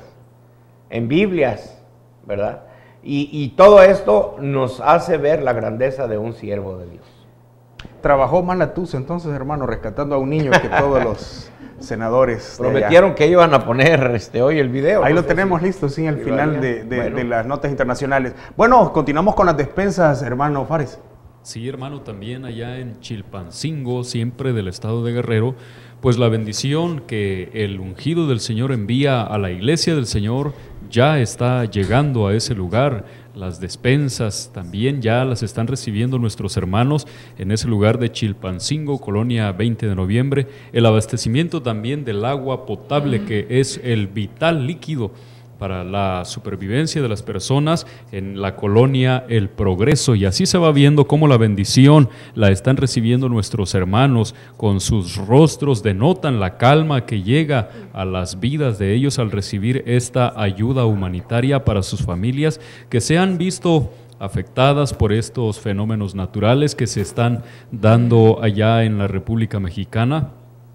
en Biblias, ¿verdad? Y, y todo esto nos hace ver la grandeza de un siervo de Dios. Trabajó más la tusa entonces, hermano, rescatando a un niño que todos los senadores. Prometieron que iban a poner este, hoy el video. Ahí no lo tenemos si... listo, sí, al final de, de, bueno. de las notas internacionales. Bueno, continuamos con las despensas, hermano Fares. Sí, hermano, también allá en Chilpancingo, siempre del estado de Guerrero, pues la bendición que el ungido del Señor envía a la iglesia del Señor ya está llegando a ese lugar. Las despensas también ya las están recibiendo nuestros hermanos en ese lugar de Chilpancingo, colonia veinte de noviembre. El abastecimiento también del agua potable, que es el vital líquido para la supervivencia de las personas en la colonia El Progreso, y así se va viendo cómo la bendición la están recibiendo nuestros hermanos. Con sus rostros denotan la calma que llega a las vidas de ellos al recibir esta ayuda humanitaria para sus familias que se han visto afectadas por estos fenómenos naturales que se están dando allá en la República Mexicana.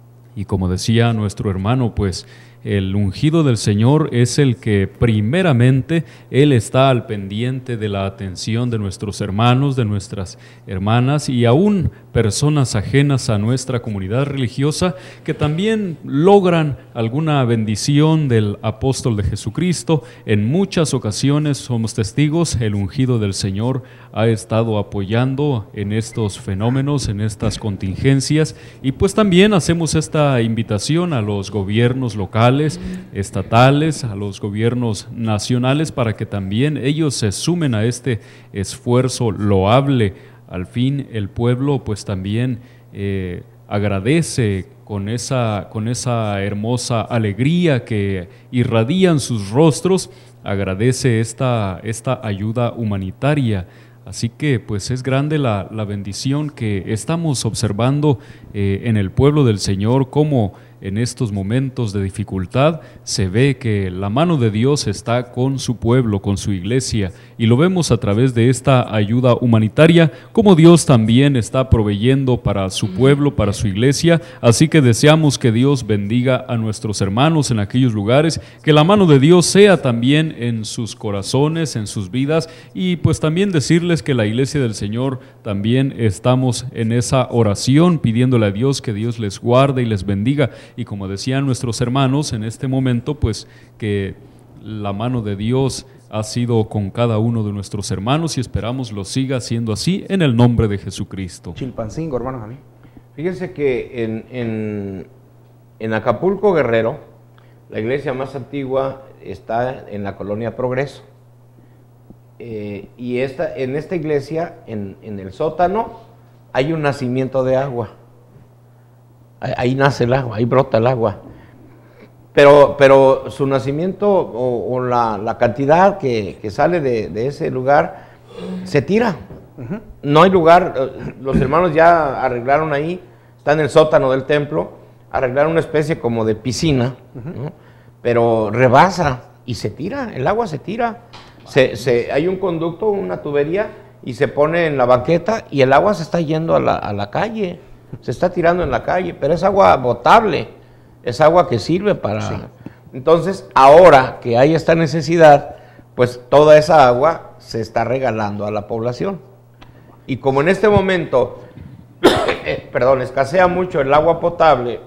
Y como decía nuestro hermano, pues el ungido del Señor es el que primeramente Él está al pendiente de la atención de nuestros hermanos, de nuestras hermanas y aún personas ajenas a nuestra comunidad religiosa que también logran alguna bendición del apóstol de Jesucristo. En muchas ocasiones somos testigos, el ungido del Señor ha estado apoyando en estos fenómenos, en estas contingencias, y pues también hacemos esta invitación a los gobiernos locales, estatales, a los gobiernos nacionales para que también ellos se sumen a este esfuerzo loable. Al fin el pueblo pues también eh, agradece con esa, con esa hermosa alegría que irradian sus rostros, agradece esta, esta ayuda humanitaria. Así que pues es grande la, la bendición que estamos observando eh, en el pueblo del Señor, como en estos momentos de dificultad se ve que la mano de Dios está con su pueblo, con su iglesia, y lo vemos a través de esta ayuda humanitaria, como Dios también está proveyendo para su pueblo, para su iglesia. Así que deseamos que Dios bendiga a nuestros hermanos en aquellos lugares, que la mano de Dios sea también en sus corazones, en sus vidas, y pues también decirles que la iglesia del Señor también estamos en esa oración pidiéndole a Dios que Dios les guarde y les bendiga. Y como decían nuestros hermanos en este momento, pues que la mano de Dios ha sido con cada uno de nuestros hermanos y esperamos lo siga siendo así en el nombre de Jesucristo. Chilpancingo, hermanos, a mí. Fíjense que en, en, en Acapulco, Guerrero, la iglesia más antigua está en la colonia Progreso. Eh, y esta, en esta iglesia, en, en el sótano, hay un nacimiento de agua. Ahí nace el agua, ahí brota el agua. Pero, pero su nacimiento o, o la, la cantidad que, que sale de, de ese lugar se tira. Uh-huh. No hay lugar, los hermanos ya arreglaron ahí, está en el sótano del templo, arreglaron una especie como de piscina, uh-huh. ¿no? Pero rebasa y se tira, el agua se tira. Se, se, hay un conducto, una tubería, y se pone en la banqueta y el agua se está yendo a la, a la calle. Se está tirando en la calle, pero es agua potable, es agua que sirve para... Sí. Entonces, ahora que hay esta necesidad, pues toda esa agua se está regalando a la población. Y como en este momento, eh, perdón, escasea mucho el agua potable,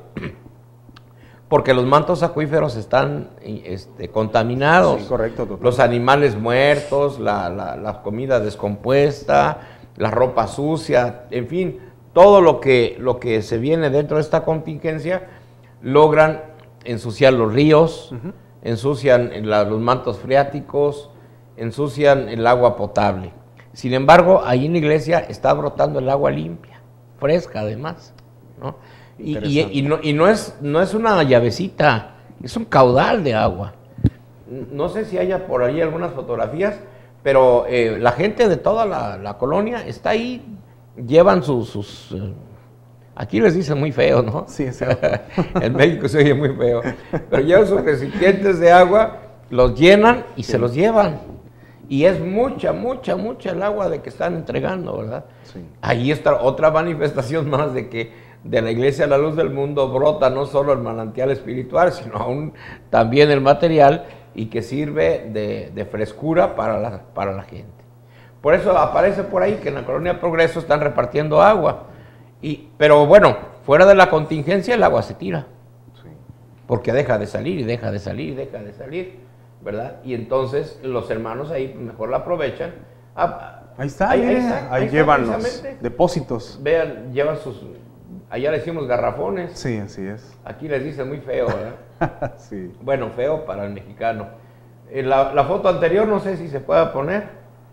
porque los mantos acuíferos están este, contaminados. Sí, correcto, total. Los animales muertos, la, la, la comida descompuesta, la ropa sucia, en fin... Todo lo que, lo que se viene dentro de esta contingencia logran ensuciar los ríos, uh-huh. ensucian la, los mantos freáticos, ensucian el agua potable. Sin embargo, ahí en la iglesia está brotando el agua limpia, fresca además, ¿no? Y, y, y, no, y no, es, no es una llavecita, es un caudal de agua. No sé si haya por ahí algunas fotografías, pero eh, la gente de toda la, la colonia está ahí. Llevan sus, sus eh, aquí les dicen muy feo, ¿no? Sí, es en México se oye muy feo, pero llevan sus recipientes de agua, los llenan y sí. se los llevan. Y es mucha, mucha, mucha el agua de que están entregando, ¿verdad? Sí. Ahí está otra manifestación más de que de la Iglesia a la Luz del Mundo brota no solo el manantial espiritual, sino aún también el material, y que sirve de, de frescura para la, para la gente. Por eso aparece por ahí que en la Colonia Progreso están repartiendo agua. Y, pero bueno, fuera de la contingencia el agua se tira. Sí. Porque deja de salir y deja de salir y deja de salir, ¿verdad? Y entonces los hermanos ahí mejor la aprovechan. Ah, ahí está, ahí, ahí, ahí, está, ahí, ahí llevan está, los depósitos. Vean, llevan sus... Allá le decimos garrafones. Sí, así es. Aquí les dicen muy feo, ¿verdad? Sí. Bueno, feo para el mexicano. Eh, la, la foto anterior, no sé si se pueda poner.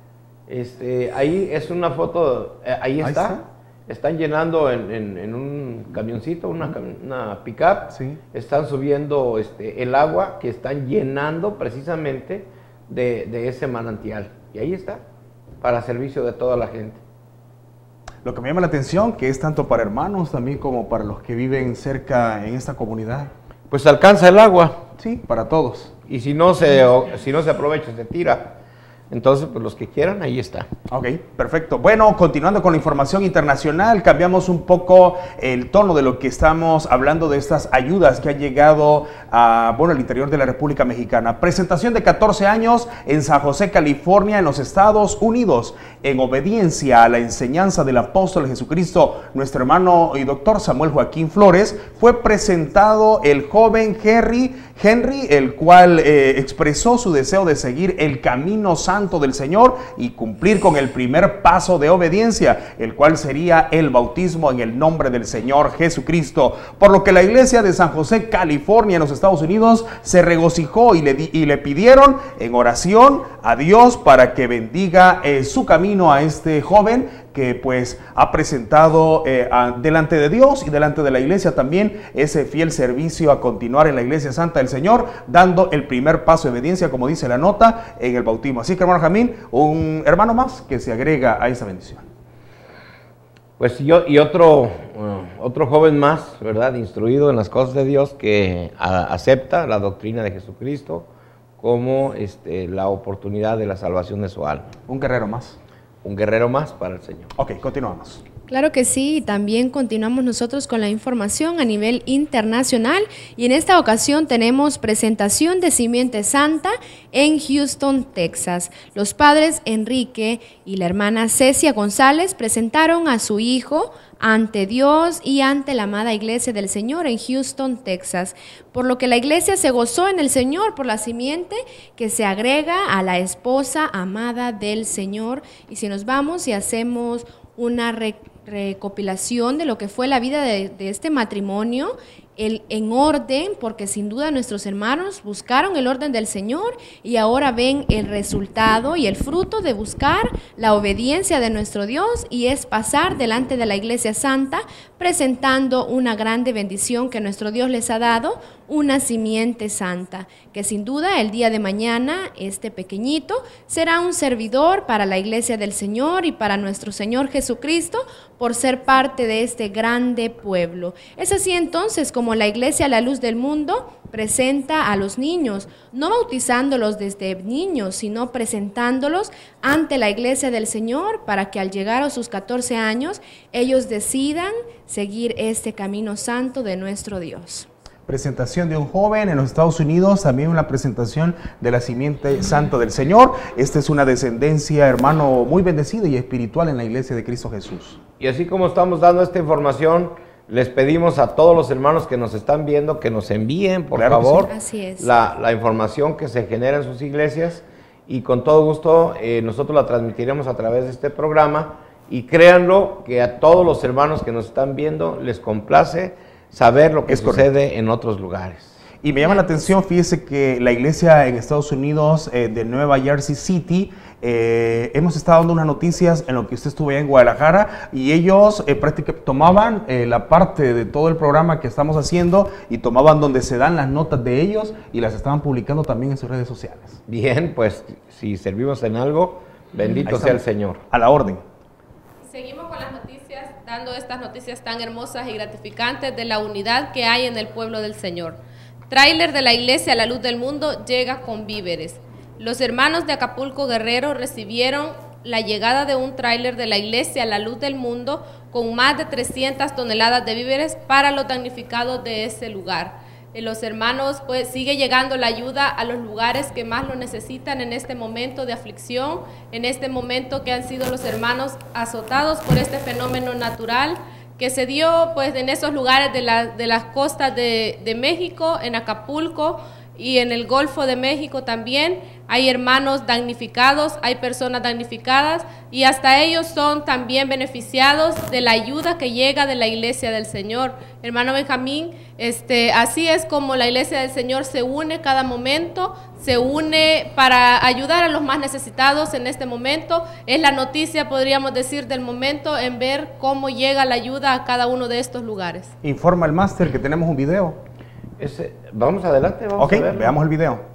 Este, ahí es una foto, eh, ahí, está. ahí está. Están llenando en, en, en un camioncito, una, una pick-up. Sí. Están subiendo este, el agua que están llenando precisamente de, de ese manantial. Y ahí está, para servicio de toda la gente. Lo que me llama la atención, que es tanto para hermanos también como para los que viven cerca en esta comunidad. Pues alcanza el agua. Sí, para todos. Y si no se, si no se aprovecha, se tira. Entonces, pues los que quieran, ahí está. Ok, perfecto. Bueno, continuando con la información internacional, cambiamos un poco el tono de lo que estamos hablando de estas ayudas que han llegado a, bueno, al interior de la República Mexicana. Presentación de catorce años en San José, California, en los Estados Unidos. En obediencia a la enseñanza del apóstol Jesucristo, nuestro hermano y doctor Samuel Joaquín Flores, fue presentado el joven Henry, Henry el cual eh, expresó su deseo de seguir el camino santo del Señor y cumplir con el primer paso de obediencia, el cual sería el bautismo en el nombre del Señor Jesucristo. Por lo que la iglesia de San José, California, en los Estados Unidos, se regocijó y le, di, y le pidieron en oración a Dios para que bendiga eh, su camino a este joven que pues ha presentado eh, a, delante de Dios y delante de la iglesia también ese fiel servicio a continuar en la iglesia santa del Señor, dando el primer paso de obediencia, como dice la nota, en el bautismo. Así que, hermano Jamín, un hermano más que se agrega a esa bendición. Pues yo y otro, uh, otro joven más, ¿verdad?, instruido en las cosas de Dios, que a, acepta la doctrina de Jesucristo como este, la oportunidad de la salvación de su alma. Un guerrero más. Un guerrero más para el Señor. Ok, continuamos. Claro que sí, y también continuamos nosotros con la información a nivel internacional, y en esta ocasión tenemos presentación de Simiente Santa en Houston, Texas. Los padres Enrique y la hermana Cecia González presentaron a su hijo ante Dios y ante la amada iglesia del Señor en Houston, Texas, por lo que la iglesia se gozó en el Señor por la simiente que se agrega a la esposa amada del Señor. Y si nos vamos y hacemos una re recopilación de lo que fue la vida de, de este matrimonio, el, en orden, porque sin duda nuestros hermanos buscaron el orden del Señor y ahora ven el resultado y el fruto de buscar la obediencia de nuestro Dios, y es pasar delante de la Iglesia Santa presentando una grande bendición que nuestro Dios les ha dado, una simiente santa, que sin duda el día de mañana este pequeñito será un servidor para la Iglesia del Señor y para nuestro Señor Jesucristo por ser parte de este grande pueblo. Es así entonces como la Iglesia a la Luz del Mundo presenta a los niños, no bautizándolos desde niños, sino presentándolos ante la Iglesia del Señor para que al llegar a sus catorce años ellos decidan seguir este camino santo de nuestro Dios. Presentación de un joven en los Estados Unidos, también una presentación de la simiente santa del Señor. Esta es una descendencia, hermano, muy bendecida y espiritual en la iglesia de Cristo Jesús. Y así como estamos dando esta información, les pedimos a todos los hermanos que nos están viendo que nos envíen, por claro favor, sí. Así es. la, la información que se genera en sus iglesias, y con todo gusto eh, nosotros la transmitiremos a través de este programa, y créanlo que a todos los hermanos que nos están viendo les complace saber lo que es sucede correcto. En otros lugares. Y me llama la atención, fíjese que la iglesia en Estados Unidos eh, de Nueva Jersey City, eh, hemos estado dando unas noticias en lo que usted estuvo allá en Guadalajara, y ellos eh, prácticamente tomaban eh, la parte de todo el programa que estamos haciendo y tomaban donde se dan las notas de ellos y las estaban publicando también en sus redes sociales. Bien, pues si servimos en algo, bendito sea el Señor. A la orden. Seguimos con las noticias, dando estas noticias tan hermosas y gratificantes de la unidad que hay en el pueblo del Señor. Tráiler de la Iglesia a la Luz del Mundo llega con víveres. Los hermanos de Acapulco Guerrero recibieron la llegada de un tráiler de la iglesia La Luz del Mundo con más de trescientas toneladas de víveres para los damnificados de ese lugar. Eh, los hermanos, pues sigue llegando la ayuda a los lugares que más lo necesitan en este momento de aflicción, en este momento que han sido los hermanos azotados por este fenómeno natural que se dio pues en esos lugares de, la, de las costas de, de México, en Acapulco y en el Golfo de México también. Hay hermanos damnificados, hay personas damnificadas y hasta ellos son también beneficiados de la ayuda que llega de la Iglesia del Señor. Hermano Benjamín, este, así es como la Iglesia del Señor se une cada momento, se une para ayudar a los más necesitados en este momento. Es la noticia, podríamos decir, del momento en ver cómo llega la ayuda a cada uno de estos lugares. Informa el máster que tenemos un video. Ese, vamos adelante, vamos Ok, a verlo. veamos el video.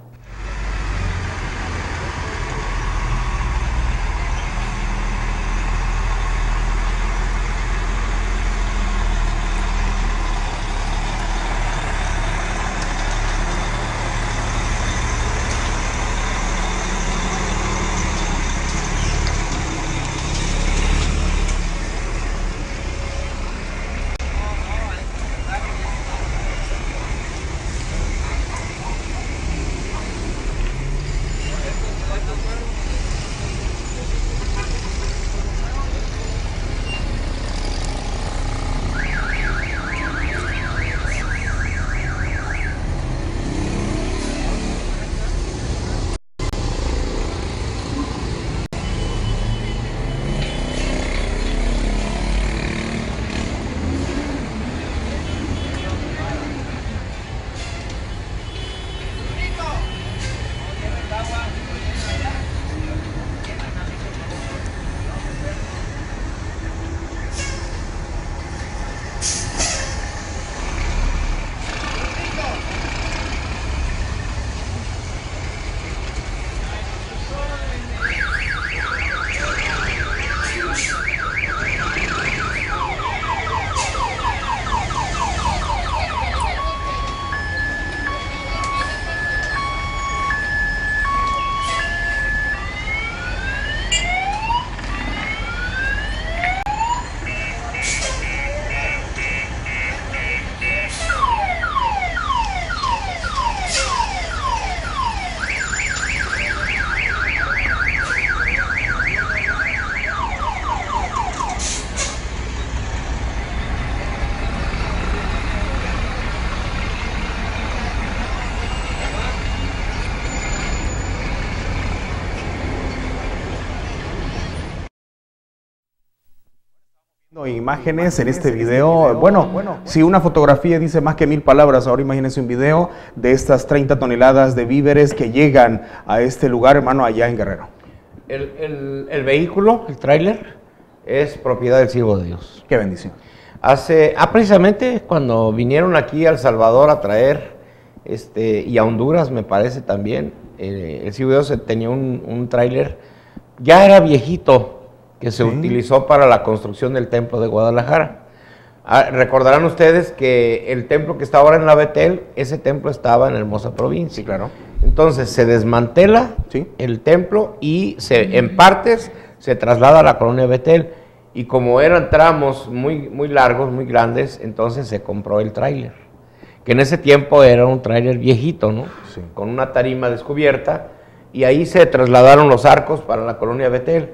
Imágenes en este video. Bueno, si una fotografía dice más que mil palabras, ahora imagínense un video de estas treinta toneladas de víveres que llegan a este lugar, hermano, allá en Guerrero. El, el, el vehículo, el tráiler, es propiedad del siervo de Dios. Qué bendición. Hace, ah, precisamente cuando vinieron aquí a El Salvador a traer, este, y a Honduras me parece también, eh, el siervo de Dios tenía un, un tráiler, ya era viejito, que se sí. utilizó para la construcción del templo de Guadalajara. Ah, recordarán ustedes que el templo que está ahora en la Betel, ese templo estaba en Hermosa Provincia. Sí, claro. Entonces se desmantela sí. el templo y se, en partes se traslada a la colonia Betel. Y como eran tramos muy, muy largos, muy grandes, entonces se compró el tráiler. Que en ese tiempo era un tráiler viejito, ¿no? Sí. Con una tarima descubierta. Y ahí se trasladaron los arcos para la colonia Betel.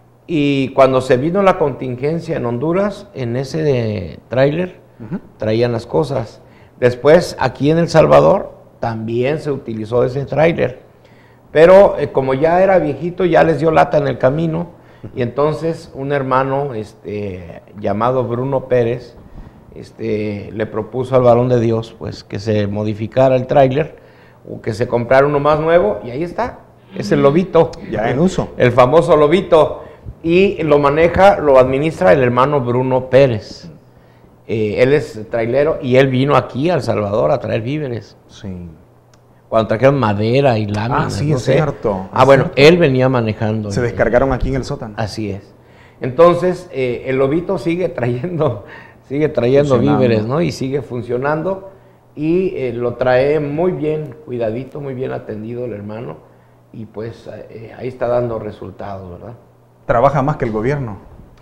Y cuando se vino la contingencia en Honduras, en ese tráiler uh-huh. traían las cosas. Después, aquí en El Salvador, también se utilizó ese tráiler. Pero eh, como ya era viejito, ya les dio lata en el camino. Y entonces un hermano este, llamado Bruno Pérez este, le propuso al varón de Dios pues, que se modificara el tráiler o que se comprara uno más nuevo. Y ahí está, es el lobito. Ya en uso. El famoso lobito. Y lo maneja, lo administra el hermano Bruno Pérez. Eh, él es trailero y él vino aquí a El Salvador a traer víveres. Sí. Cuando trajeron madera y láminas. Ah, sí, no es sé. cierto. Ah, es bueno, cierto. él venía manejando. Se descargaron aquí en el sótano. Así es. Entonces, eh, el lobito sigue trayendo, sigue trayendo víveres, ¿no? Y sigue funcionando. Y eh, lo trae muy bien, cuidadito, muy bien atendido el hermano. Y pues eh, ahí está dando resultados, ¿verdad? trabaja más que el gobierno.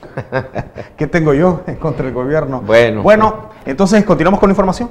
¿Qué tengo yo en contra del gobierno? Bueno. Bueno, entonces continuamos con la información.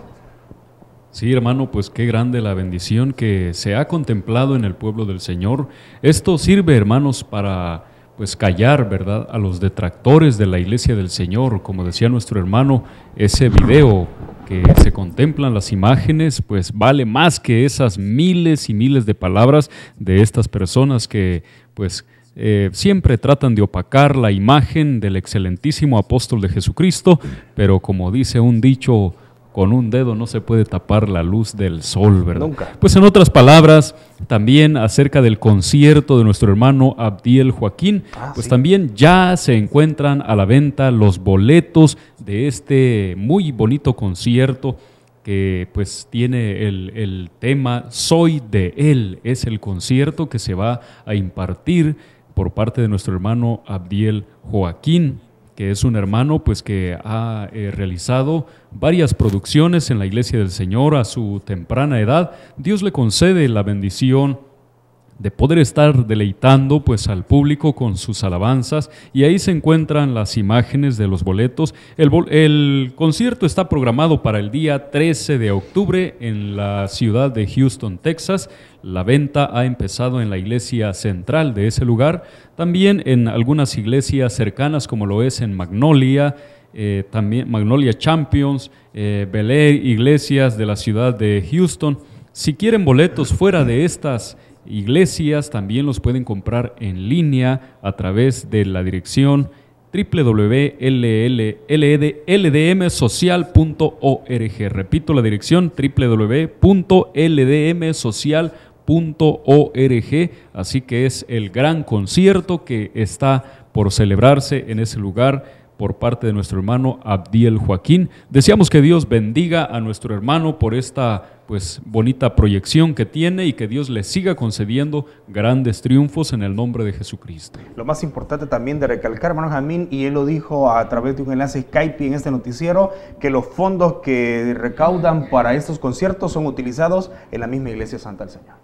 Sí, hermano, pues qué grande la bendición que se ha contemplado en el pueblo del Señor. Esto sirve, hermanos, para pues callar, ¿verdad?, a los detractores de la iglesia del Señor. Como decía nuestro hermano, ese video que se contemplan las imágenes, pues vale más que esas miles y miles de palabras de estas personas que pues eh, siempre tratan de opacar la imagen del excelentísimo apóstol de Jesucristo, pero como dice un dicho, con un dedo no se puede tapar la luz del sol, ¿verdad? Nunca. Pues en otras palabras, también acerca del concierto de nuestro hermano Abdiel Joaquín, Ah, pues sí. también ya se encuentran a la venta los boletos de este muy bonito concierto que pues tiene el, el tema Soy de Él. Es el concierto que se va a impartir por parte de nuestro hermano Abdiel Joaquín, que es un hermano pues que ha eh, realizado varias producciones en la Iglesia del Señor a su temprana edad. Dios le concede la bendición de poder estar deleitando pues al público con sus alabanzas, y ahí se encuentran las imágenes de los boletos. El, bol el concierto está programado para el día trece de octubre en la ciudad de Houston, Texas. La venta ha empezado en la iglesia central de ese lugar, también en algunas iglesias cercanas como lo es en Magnolia, eh, también Magnolia Champions, eh, Bel Air, iglesias de la ciudad de Houston. Si quieren boletos fuera de estas iglesias, también los pueden comprar en línea a través de la dirección doble u doble u doble u punto l d m social punto org. Repito la dirección doble u doble u doble u punto l d m social punto org. Así que es el gran concierto que está por celebrarse en ese lugar por parte de nuestro hermano Abdiel Joaquín. Deseamos que Dios bendiga a nuestro hermano por esta pues bonita proyección que tiene, y que Dios le siga concediendo grandes triunfos en el nombre de Jesucristo. Lo más importante también de recalcar, hermano Jamín, y él lo dijo a través de un enlace Skype en este noticiero, que los fondos que recaudan para estos conciertos son utilizados en la misma Iglesia Santa del Señor.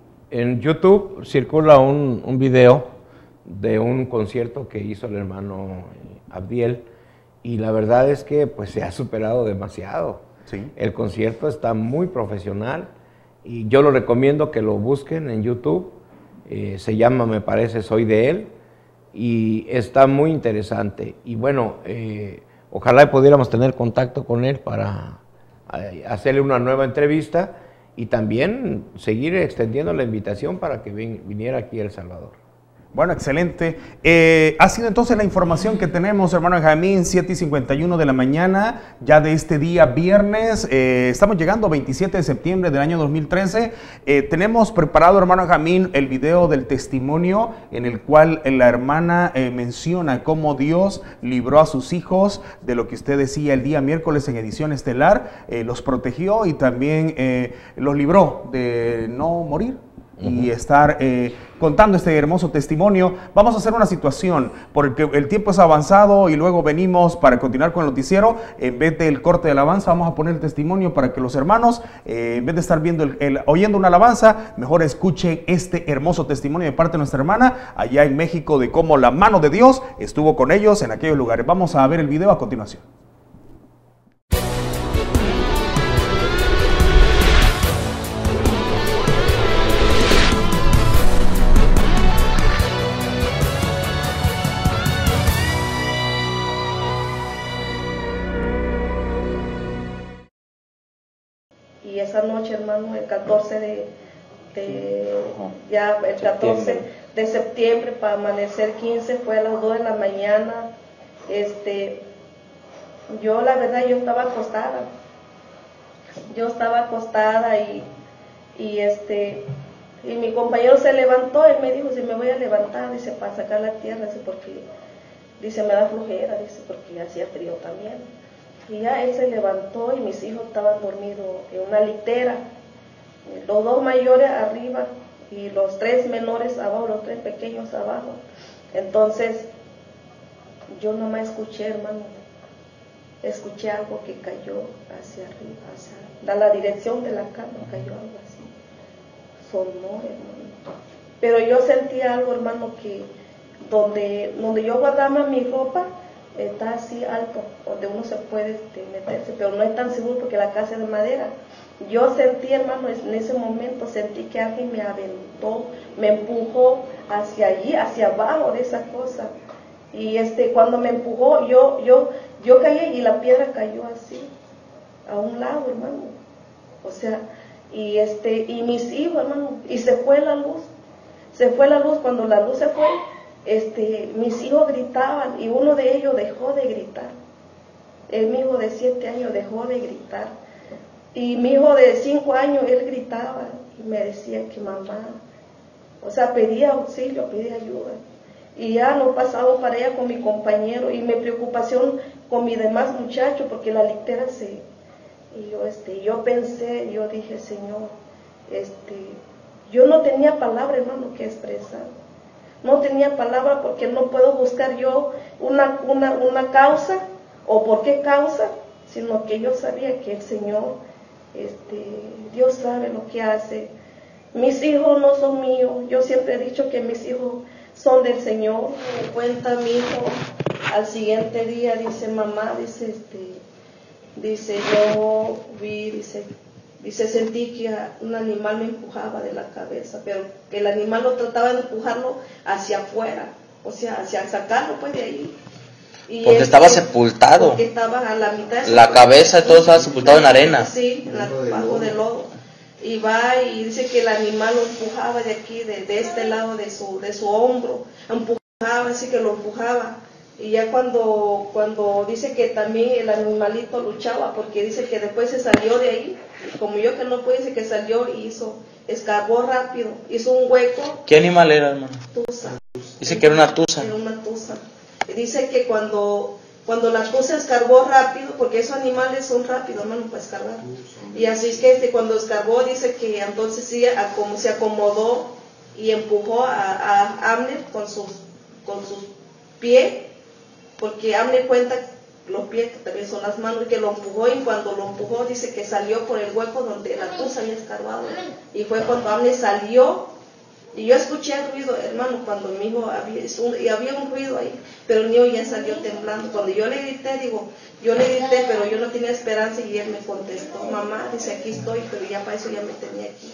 En YouTube circula un, un video de un concierto que hizo el hermano Abdiel, y la verdad es que pues se ha superado demasiado. Sí. El concierto está muy profesional y yo lo recomiendo que lo busquen en YouTube. Eh, se llama, me parece, Soy de Él, y está muy interesante. Y bueno, eh, ojalá pudiéramos tener contacto con él para eh, hacerle una nueva entrevista y también seguir extendiendo la invitación para que vin viniera aquí a El Salvador. Bueno, excelente. Eh, ha sido entonces la información que tenemos, hermano Jamín, siete y cincuenta y uno de la mañana, ya de este día viernes. Eh, estamos llegando a veintisiete de septiembre del año dos mil trece. Eh, tenemos preparado, hermano Jamín, el video del testimonio en el cual la hermana eh, menciona cómo Dios libró a sus hijos de lo que usted decía el día miércoles en edición estelar. Eh, los protegió y también eh, los libró de no morir. Y estar eh, contando este hermoso testimonio. Vamos a hacer una situación, porque el tiempo es avanzado y luego venimos para continuar con el noticiero. En vez del corte de alabanza, vamos a poner el testimonio para que los hermanos, eh, en vez de estar viendo el, el, oyendo una alabanza, mejor escuchen este hermoso testimonio de parte de nuestra hermana allá en México, de cómo la mano de Dios estuvo con ellos en aquellos lugares. Vamos a ver el video a continuación. Y esa noche, hermano, el catorce de, de ya el catorce de septiembre para amanecer quince, fue a las dos de la mañana. Este, yo la verdad yo estaba acostada. Yo estaba acostada y, y este y mi compañero se levantó y me dijo si me voy a levantar, dice, para sacar la tierra, dice, porque dice me da flojera, dice, porque hacía frío también. Y ya él se levantó y mis hijos estaban dormidos en una litera, los dos mayores arriba y los tres menores abajo, los tres pequeños abajo. Entonces yo nomás escuché, hermano, escuché algo que cayó hacia arriba, hacia la dirección de la cama, cayó algo así, sonó, hermano. Pero yo sentí algo, hermano, que, donde, donde yo guardaba mi ropa, está así alto, donde uno se puede este, meterse, pero no es tan seguro porque la casa es de madera. Yo sentí, hermano, en ese momento sentí que alguien me aventó, me empujó hacia allí, hacia abajo de esa cosa. Y este, cuando me empujó, yo, yo, yo caí y la piedra cayó así, a un lado, hermano. O sea, y este, y mis hijos, hermano, y se fue la luz, se fue la luz. Cuando la luz se fue, este, mis hijos gritaban y uno de ellos dejó de gritar. El mi hijo de siete años dejó de gritar. Y mi hijo de cinco años, él gritaba y me decía que mamá, o sea, pedía auxilio, pedía ayuda. Y ya nos pasamos para allá con mi compañero y mi preocupación con mis demás muchachos, porque la litera se... Y yo, este, yo pensé, yo dije, Señor, este, yo no tenía palabra, hermano, que expresar. No tenía palabra porque no puedo buscar yo una, una, una causa o por qué causa, sino que yo sabía que el Señor, este, Dios sabe lo que hace. Mis hijos no son míos. Yo siempre he dicho que mis hijos son del Señor. Me cuenta mi hijo al siguiente día, dice, mamá, dice, este, dice, yo vi, dice, dice, sentí que un animal me empujaba de la cabeza, pero que el animal lo trataba de empujarlo hacia afuera, o sea, hacia sacarlo pues de ahí. Y porque él, estaba sepultado. Porque estaba a la mitad de la cabeza y todo estaba sepultado en arena. Sí, en la, bajo de lodo. Y va y dice que el animal lo empujaba de aquí, de, de este lado de su, de su hombro, empujaba, así que lo empujaba. Y ya cuando, cuando dice que también el animalito luchaba, porque dice que después se salió de ahí, como yo que no pude, dice que salió y hizo, escarbó rápido, hizo un hueco. ¿Qué animal era, hermano? Tusa. Dice que era una tusa. Era una tusa. Y dice que cuando, cuando la tusa escarbó rápido, porque esos animales son rápidos, hermano, para escarbar. Y así es que este, cuando escarbó, dice que entonces sí, a, como se acomodó y empujó a, a Abner con sus, con sus pies, porque Abner cuenta los pies, que también son las manos, que lo empujó, y cuando lo empujó dice que salió por el hueco donde la tusa había escarbado, y fue cuando Abner salió, y yo escuché el ruido, hermano, cuando mi hijo había, y había un ruido ahí, pero el niño ya salió temblando. Cuando yo le grité, digo, yo le grité, pero yo no tenía esperanza, y él me contestó, mamá, dice, aquí estoy, pero ya para eso ya me tenía aquí.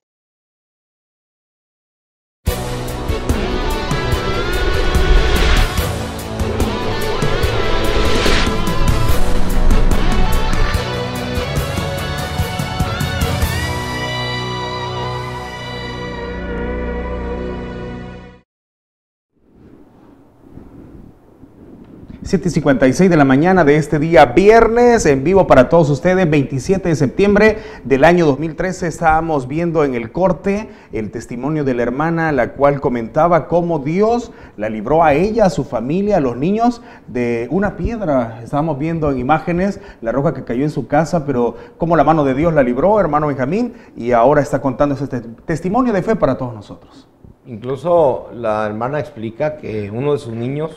siete y cincuenta y seis de la mañana de este día viernes, en vivo para todos ustedes, veintisiete de septiembre del año dos mil trece. Estábamos viendo en el corte el testimonio de la hermana, la cual comentaba cómo Dios la libró a ella, a su familia, a los niños de una piedra. Estábamos viendo en imágenes la roca que cayó en su casa, pero cómo la mano de Dios la libró, hermano Benjamín, y ahora está contando este testimonio de fe para todos nosotros. Incluso la hermana explica que uno de sus niños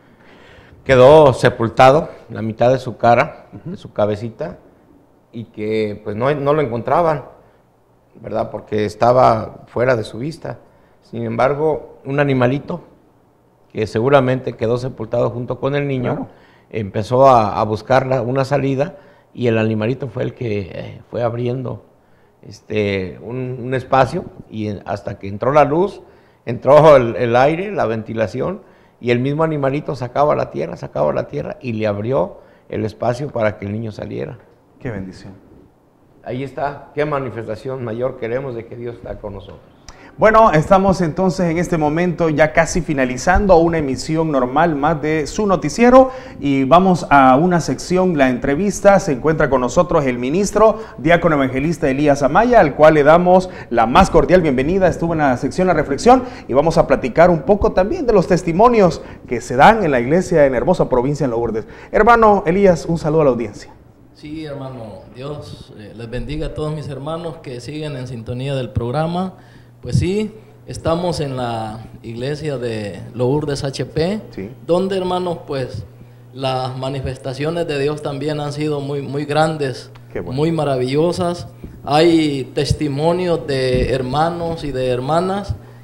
quedó sepultado, la mitad de su cara, uh-huh. de su cabecita, y que pues no, no lo encontraban, ¿verdad? Porque estaba fuera de su vista. Sin embargo, un animalito que seguramente quedó sepultado junto con el niño, claro. empezó a, a buscar la, una salida, y el animalito fue el que eh, fue abriendo este, un, un espacio, y hasta que entró la luz, entró el, el aire, la ventilación, y el mismo animalito sacaba la tierra, sacaba la tierra y le abrió el espacio para que el niño saliera. Qué bendición. Ahí está, qué manifestación mayor queremos de que Dios está con nosotros. Bueno, estamos entonces en este momento ya casi finalizando una emisión normal más de su noticiero, y vamos a una sección, la entrevista. Se encuentra con nosotros el ministro, diácono evangelista Elías Amaya, al cual le damos la más cordial bienvenida. Estuvo en la sección La Reflexión, y vamos a platicar un poco también de los testimonios que se dan en la iglesia en hermosa provincia en Lourdes. Hermano Elías, un saludo a la audiencia. Sí, hermano, Dios eh, les bendiga a todos mis hermanos que siguen en sintonía del programa. Pues sí, estamos en la iglesia de Lourdes H P, sí. donde, hermanos, pues las manifestaciones de Dios también han sido muy, muy grandes, bueno. muy maravillosas. Hay testimonios de hermanos y de hermanas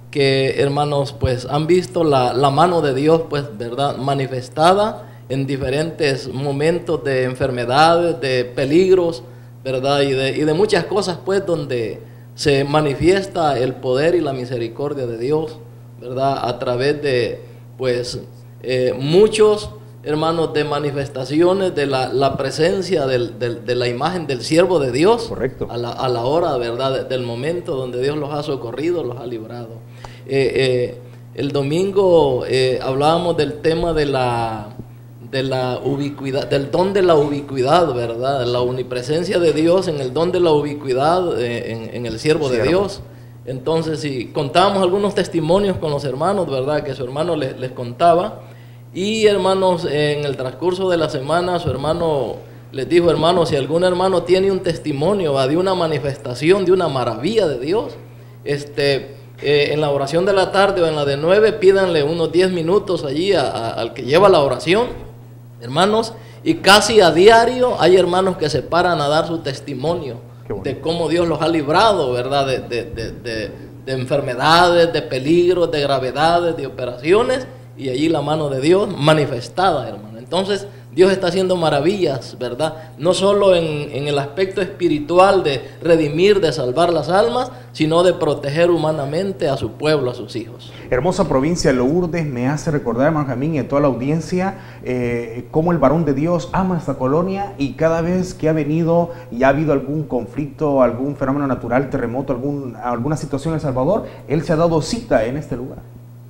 que, hermanos, pues han visto la, la mano de Dios, pues, ¿verdad?, manifestada en diferentes momentos de enfermedades, de peligros, ¿verdad?, y de, y de muchas cosas, pues, donde se manifiesta el poder y la misericordia de Dios, ¿verdad?, a través de, pues, eh, muchos, hermanos, de manifestaciones de la, la presencia del, del, de la imagen del siervo de Dios. Correcto. A la, a la hora, ¿verdad?, del momento donde Dios los ha socorrido, los ha librado. Eh, eh, el domingo eh, hablábamos del tema de la, de la ubicuidad, del don de la ubicuidad, ¿verdad?, la omnipresencia de Dios en el don de la ubicuidad eh, en, en el siervo de Dios. Entonces, si contábamos algunos testimonios con los hermanos, ¿verdad?, que su hermano les, les contaba. Y, hermanos, en el transcurso de la semana, su hermano les dijo: hermano, si algún hermano tiene un testimonio, ¿va?, de una manifestación, de una maravilla de Dios, este, eh, en la oración de la tarde o en la de nueve, pídanle unos diez minutos allí a, a, al que lleva la oración, hermanos, y casi a diario hay hermanos que se paran a dar su testimonio de cómo Dios los ha librado, ¿verdad?, de, de, de, de, de enfermedades, de peligros, de gravedades, de operaciones, y allí la mano de Dios manifestada, hermano. Entonces, Dios está haciendo maravillas, ¿verdad? No solo en, en el aspecto espiritual de redimir, de salvar las almas, sino de proteger humanamente a su pueblo, a sus hijos. Hermosa provincia de Lourdes, me hace recordar, hermano Jamín, y a toda la audiencia, eh, cómo el varón de Dios ama esta colonia, y cada vez que ha venido y ha habido algún conflicto, algún fenómeno natural, terremoto, algún, alguna situación en El Salvador, él se ha dado cita en este lugar.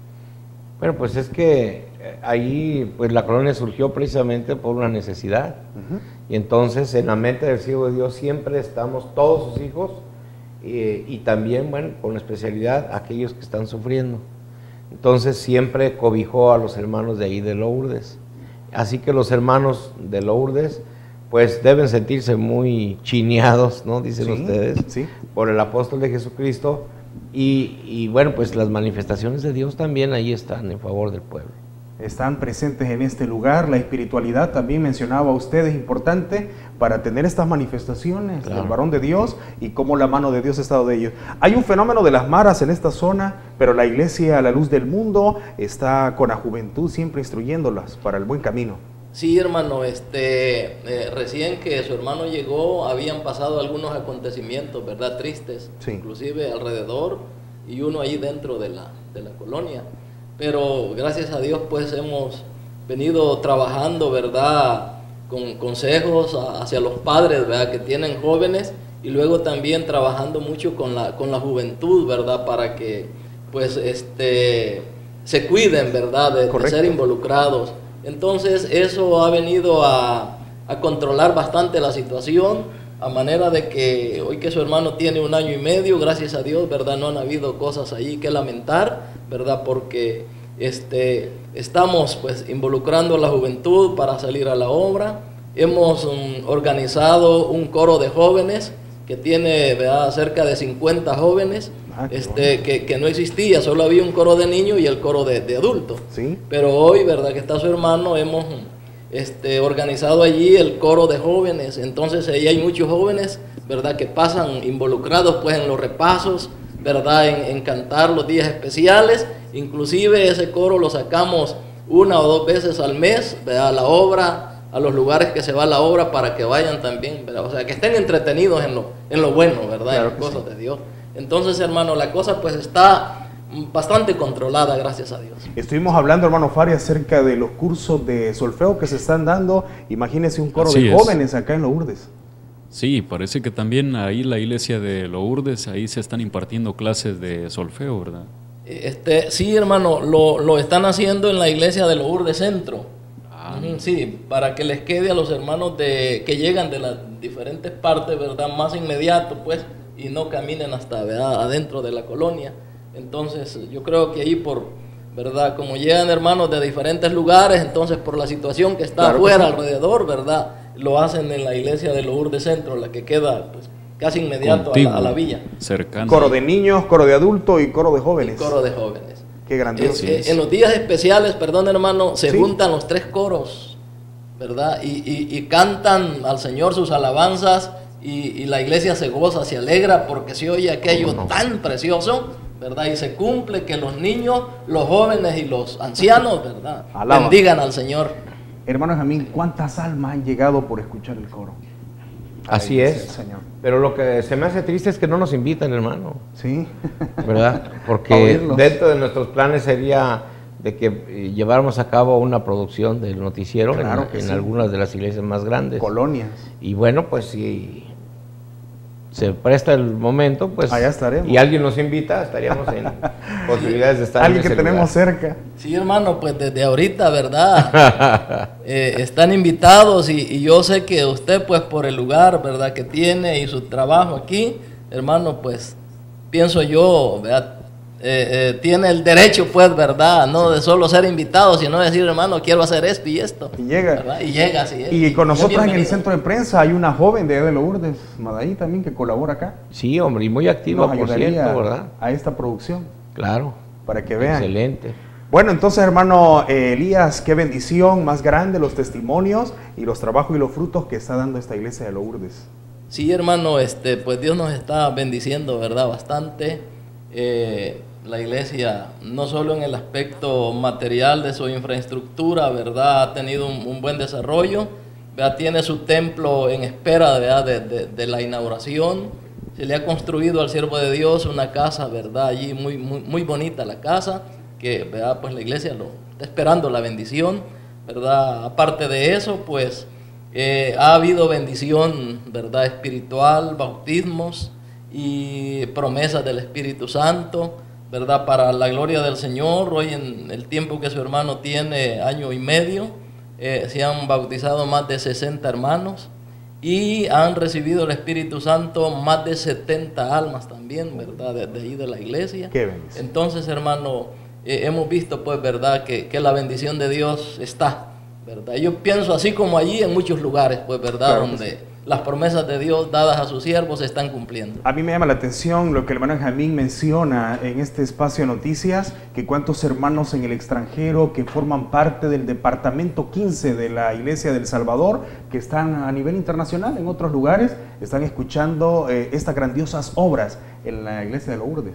Bueno, pues es que ahí pues la colonia surgió precisamente por una necesidad. Uh-huh. Y entonces en la mente del siervo de Dios siempre estamos todos sus hijos y, y también, bueno, con especialidad aquellos que están sufriendo. Entonces siempre cobijó a los hermanos de ahí de Lourdes. Así que los hermanos de Lourdes pues deben sentirse muy chineados, ¿no? Dicen sí, ustedes, sí, por el apóstol de Jesucristo. Y, y bueno, pues las manifestaciones de Dios también ahí están en favor del pueblo. Están presentes en este lugar. La espiritualidad también mencionaba usted, es importante para tener estas manifestaciones, claro, del varón de Dios y cómo la mano de Dios ha estado de ellos. Hay un fenómeno de las maras en esta zona, pero la iglesia a la luz del mundo está con la juventud siempre instruyéndolas para el buen camino. Sí, hermano, este, eh, recién que su hermano llegó, habían pasado algunos acontecimientos, ¿verdad?, tristes, sí, inclusive alrededor, y uno ahí dentro de la, de la colonia. Pero gracias a Dios, pues hemos venido trabajando, ¿verdad?, con consejos a, hacia los padres, ¿verdad?, que tienen jóvenes, y luego también trabajando mucho con la, con la juventud, ¿verdad?, para que, pues, este, se cuiden, ¿verdad?, de, de ser involucrados. Entonces eso ha venido a, a controlar bastante la situación, a manera de que hoy que su hermano tiene un año y medio, gracias a Dios, ¿verdad?, no han habido cosas allí que lamentar, ¿verdad?, porque este, estamos pues involucrando a la juventud para salir a la obra. Hemos um, organizado un coro de jóvenes que tiene, ¿verdad?, cerca de cincuenta jóvenes. Ah, este, que, que no existía, solo había un coro de niños y el coro de, de adultos. ¿Sí? Pero hoy, ¿verdad?, que está su hermano, hemos este, organizado allí el coro de jóvenes. Entonces ahí hay muchos jóvenes, ¿verdad?, que pasan involucrados pues en los repasos, ¿verdad?, en, en cantar los días especiales. Inclusive ese coro lo sacamos una o dos veces al mes, ¿verdad?, a la obra, a los lugares que se va la obra, para que vayan también, ¿verdad?, o sea, que estén entretenidos en lo, en lo bueno, ¿verdad?, claro, en las cosas sí. de Dios. Entonces, hermano, la cosa pues está bastante controlada, gracias a Dios. Estuvimos hablando, hermano Fari, acerca de los cursos de solfeo que se están dando. Imagínese un coro Así de es. jóvenes acá en Lourdes. Sí, parece que también ahí la iglesia de Lourdes, ahí se están impartiendo clases de solfeo, ¿verdad? Este, sí, hermano, lo, lo están haciendo en la iglesia de Lourdes Centro. Ah. Sí, para que les quede a los hermanos de, que llegan de las diferentes partes, ¿verdad?, más inmediato, pues, y no caminen hasta, ¿verdad?, adentro de la colonia. Entonces yo creo que ahí por, ¿verdad?, como llegan hermanos de diferentes lugares, entonces por la situación que está claro afuera, sí. alrededor, ¿verdad?, lo hacen en la iglesia de Lourdes Centro, la que queda pues casi inmediato a la, a la villa. Cercano. Coro de niños, coro de adultos y coro de jóvenes. Y coro de jóvenes. Qué grandioso. Eh, eh, en los días especiales, perdón, hermano, se ¿Sí? juntan los tres coros, ¿verdad?, y, y, y cantan al Señor sus alabanzas. Y, y la iglesia se goza, se alegra, porque se oye aquello no? tan precioso, ¿verdad? Y se cumple que los niños, los jóvenes y los ancianos, ¿verdad? Alaba. Bendigan al Señor. Hermano Jamín, ¿cuántas almas han llegado por escuchar el coro? Así Ay, es, Señor. Pero lo que se me hace triste es que no nos invitan, hermano. Sí. ¿Verdad? Porque dentro de nuestros planes sería de que eh, lleváramos a cabo una producción del noticiero Claro en, que en sí. algunas de las iglesias más grandes. Colonias. Y bueno, pues si se presta el momento, pues allá estaremos. Y alguien nos invita, estaríamos en posibilidades de estar alguien en ese que tenemos lugar. cerca. Sí, hermano, pues desde ahorita, ¿verdad? eh, están invitados y, y yo sé que usted, pues por el lugar, ¿verdad? Que tiene y su trabajo aquí, hermano, pues pienso yo, ¿verdad? Eh, eh, tiene el derecho, pues, ¿verdad? No de solo ser invitado, sino decir, hermano, quiero hacer esto y esto. Y llega. ¿verdad? Y llega, así es. Y con nosotros en el Bienvenido. centro de prensa hay una joven de de Lourdes, Madaí también, que colabora acá. Sí, hombre, y muy activa, Nos por ayudaría cierto, ¿verdad? a esta producción, Claro. para que vean. Excelente. Bueno, entonces, hermano eh, Elías, qué bendición más grande los testimonios y los trabajos y los frutos que está dando esta iglesia de Lourdes. Sí, hermano, este, pues Dios nos está bendiciendo, ¿verdad? Bastante. Eh, la iglesia, no solo en el aspecto material de su infraestructura, ¿verdad? Ha tenido un, un buen desarrollo, ¿verdad? Tiene su templo en espera, ¿verdad? De, de, de la inauguración. Se le ha construido al siervo de Dios una casa, ¿verdad? Allí muy, muy, muy bonita la casa, que, ¿verdad? Pues la iglesia lo está esperando la bendición, ¿verdad? Aparte de eso, pues eh, ha habido bendición, ¿verdad? Espiritual, bautismos y promesas del Espíritu Santo, ¿verdad? Para la gloria del Señor. Hoy, en el tiempo que su hermano tiene, año y medio, eh, se han bautizado más de sesenta hermanos y han recibido el Espíritu Santo más de setenta almas también, ¿verdad? Desde ahí de la iglesia. Qué bendición. Entonces, hermano, eh, hemos visto, pues, ¿verdad? Que, que la bendición de Dios está, ¿verdad? Yo pienso así como allí en muchos lugares, pues, ¿verdad? Claro que Donde sí. las promesas de Dios dadas a sus siervos se están cumpliendo. A mí me llama la atención lo que el hermano Jamín menciona en este espacio de noticias, que cuántos hermanos en el extranjero que forman parte del departamento quince de la Iglesia del Salvador, que están a nivel internacional en otros lugares, están escuchando eh, estas grandiosas obras en la Iglesia de Lourdes.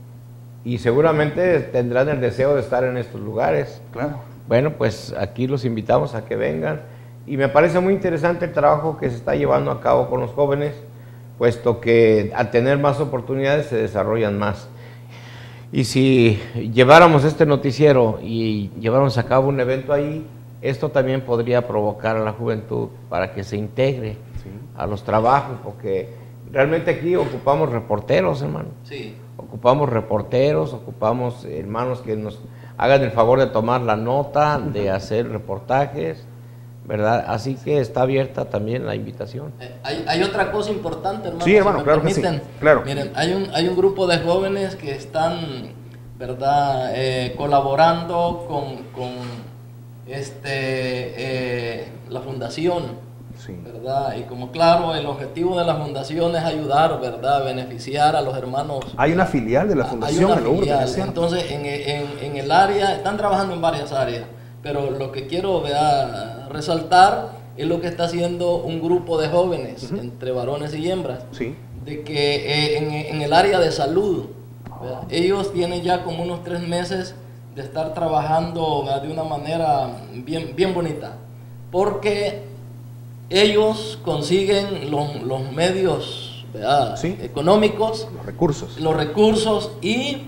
Y seguramente tendrán el deseo de estar en estos lugares. Claro. Bueno, pues aquí los invitamos a que vengan. Y me parece muy interesante el trabajo que se está llevando a cabo con los jóvenes, puesto que al tener más oportunidades se desarrollan más. Y si lleváramos este noticiero y lleváramos a cabo un evento ahí, esto también podría provocar a la juventud para que se integre Sí. a los trabajos, porque realmente aquí ocupamos reporteros, hermano. Sí. Ocupamos reporteros, ocupamos hermanos que nos hagan el favor de tomar la nota, de hacer reportajes, ¿verdad? Así que está abierta también la invitación. Eh, Hay, hay otra cosa importante, hermano. Sí, hermano, si me claro que sí, permiten. claro. Miren, hay un, hay un grupo de jóvenes que están, ¿verdad? Eh, colaborando con, con este, eh, la fundación. Sí. ¿Verdad? Y como claro, el objetivo de la fundación es ayudar, ¿verdad? A beneficiar a los hermanos. Hay una filial de la Hay Fundación una en Lourdes, filial. ¿es cierto? Entonces, en, en, en el área, están trabajando en varias áreas, pero lo que quiero, ¿verdad? Resaltar es lo que está haciendo un grupo de jóvenes, uh-huh. entre varones y hembras, Sí. de que eh, en, en el área de salud, ¿verdad? Ellos tienen ya como unos tres meses de estar trabajando, ¿verdad? De una manera bien, bien bonita, porque ellos consiguen los, los medios, ¿verdad? Sí. Económicos, Los recursos. los recursos y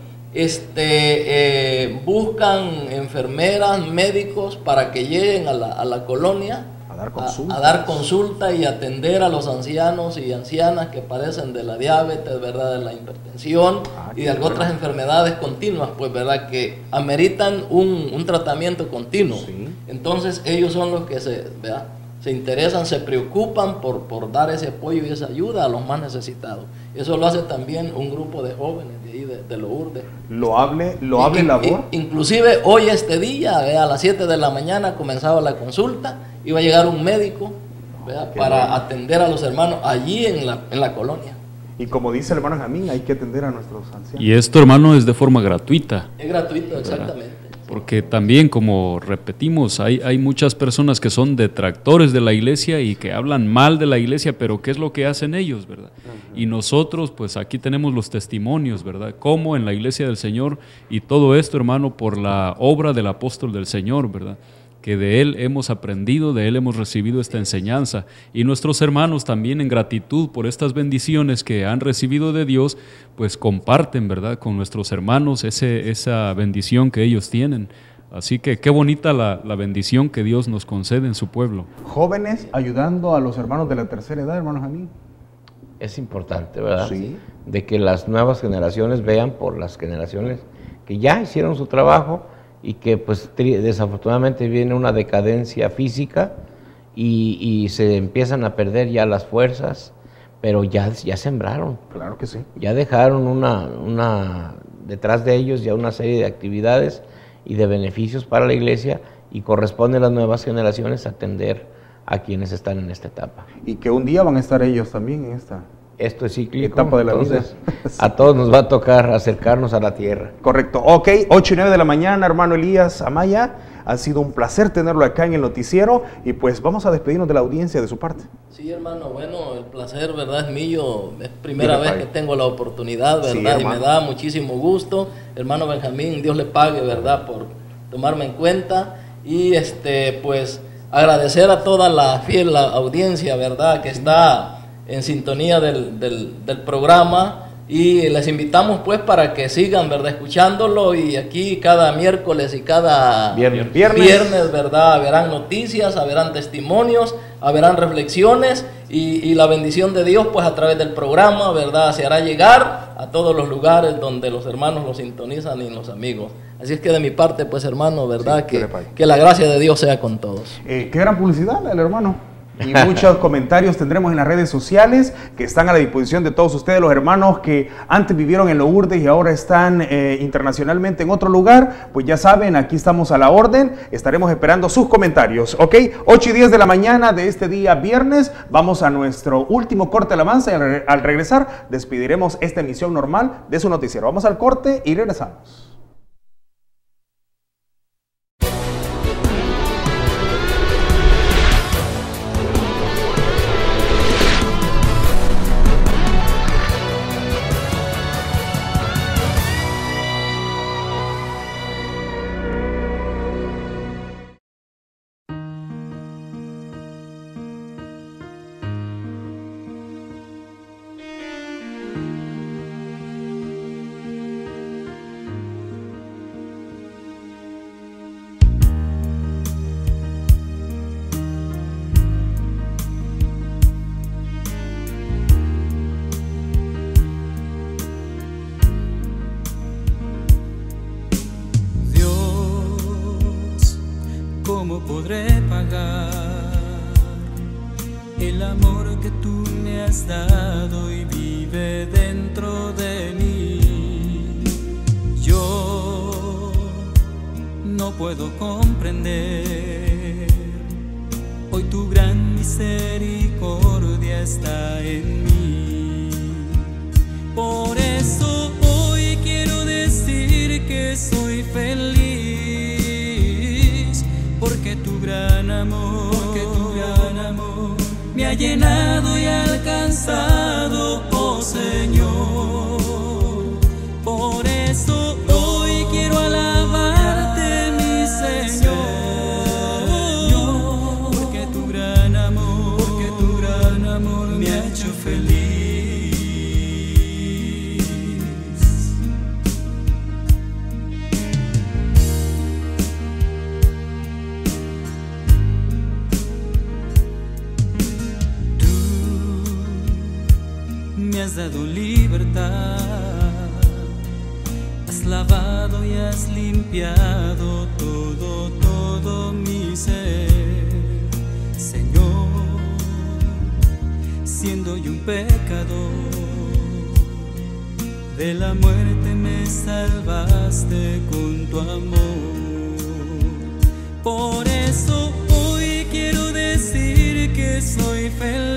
este, eh, buscan enfermeras, médicos para que lleguen a la, a la colonia A dar a, consultas. a dar consulta y atender a los ancianos y ancianas que padecen de la diabetes, ¿verdad? De la hipertensión Ah, y qué de otras bueno. enfermedades continuas, pues, ¿verdad? Que ameritan un, un tratamiento continuo. Sí. Entonces ellos son los que se, ¿verdad? se interesan, se preocupan por, por dar ese apoyo y esa ayuda a los más necesitados. Eso lo hace también un grupo de jóvenes de ahí, de, de Lourdes. Loable, loable In- labor. in- inclusive hoy, este día, ¿verdad? A las siete de la mañana comenzaba la consulta, iba a llegar un médico, ¿verdad? Qué Para bueno. atender a los hermanos allí en la, en la colonia. Y como dice el hermano Jamín, hay que atender a nuestros ancianos. Y esto, hermano, es de forma gratuita. Es gratuito, exactamente. Porque también, como repetimos, hay, hay muchas personas que son detractores de la iglesia y que hablan mal de la iglesia, pero ¿qué es lo que hacen ellos, verdad? Uh-huh. Y nosotros, pues aquí tenemos los testimonios, ¿verdad? Cómo en la iglesia del Señor, y todo esto, hermano, por la obra del apóstol del Señor, ¿verdad? Que de él hemos aprendido, de él hemos recibido esta enseñanza. Y nuestros hermanos también, en gratitud por estas bendiciones que han recibido de Dios, pues comparten, ¿verdad?, con nuestros hermanos ese, esa bendición que ellos tienen. Así que qué bonita la, la bendición que Dios nos concede en su pueblo. Jóvenes ayudando a los hermanos de la tercera edad, hermanos amigos. Es importante, ¿verdad? Sí. De que las nuevas generaciones vean por las generaciones que ya hicieron su trabajo, y que pues desafortunadamente viene una decadencia física y, y se empiezan a perder ya las fuerzas, pero ya, ya sembraron. Claro que sí. Ya dejaron una, una, detrás de ellos ya una serie de actividades y de beneficios para la iglesia, y corresponde a las nuevas generaciones atender a quienes están en esta etapa. Y que un día van a estar ellos también en esta Esto es cíclico, etapa de la entonces, vida. A todos nos va a tocar acercarnos a la tierra. Correcto. Ok, ocho y nueve de la mañana, hermano Elías Amaya. Ha sido un placer tenerlo acá en el noticiero, y pues vamos a despedirnos de la audiencia de su parte. Sí, hermano, bueno, el placer, ¿verdad?, es mío. Es primera vez que tengo la oportunidad, ¿verdad? Sí, y me da muchísimo gusto. Hermano Benjamín, Dios le pague, ¿verdad?, por tomarme en cuenta. Y este, pues, agradecer a toda la fiel audiencia, ¿verdad?, que está en sintonía del, del, del programa, y les invitamos pues para que sigan, ¿verdad?, escuchándolo, y aquí cada miércoles y cada viernes, viernes, viernes ¿verdad?, verán noticias, verán testimonios, verán reflexiones, y, y la bendición de Dios pues a través del programa, ¿verdad?, se hará llegar a todos los lugares donde los hermanos los sintonizan y los amigos. Así es que de mi parte, pues, hermano, ¿verdad?, sí, que, que la gracia de Dios sea con todos. Eh, qué gran publicidad, el hermano. Y muchos comentarios tendremos en las redes sociales que están a la disposición de todos ustedes, los hermanos que antes vivieron en Lourdes y ahora están eh, internacionalmente en otro lugar. Pues ya saben, aquí estamos a la orden, estaremos esperando sus comentarios, ¿ok? ocho y diez de la mañana de este día viernes, vamos a nuestro último corte de alabanza, y al, re al regresar despediremos esta emisión normal de su noticiero. Vamos al corte y regresamos. ¿Cómo podré pagar el amor que tú me has dado y vive dentro de mí? Yo no puedo comprender, hoy tu gran misericordia está en mí. Por eso hoy quiero decir que soy feliz, porque tu gran amor, porque tu gran amor me ha llenado y alcanzado, oh Señor. Por eso hoy quiero alabarte, mi Señor, porque tu gran amor, porque tu gran amor me ha hecho feliz. Me has dado libertad, has lavado y has limpiado todo, todo mi ser, Señor. Siendo yo un pecador, de la muerte me salvaste con tu amor. Por eso hoy quiero decir que soy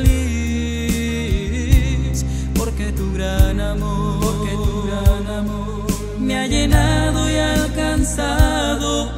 feliz, porque tu gran amor, porque tu gran amor me ha llenado y alcanzado,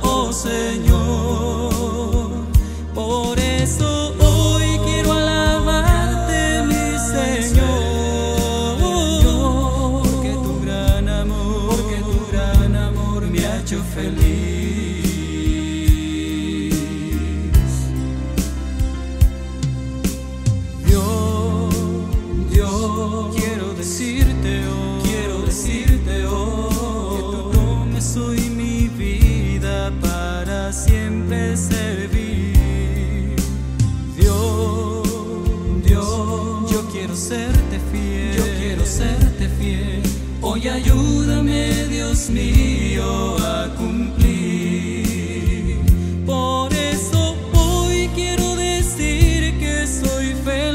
para siempre servir. Dios, Dios, yo quiero serte fiel, yo quiero serte fiel. Hoy ayúdame, Dios mío, a cumplir. Por eso hoy quiero decir que soy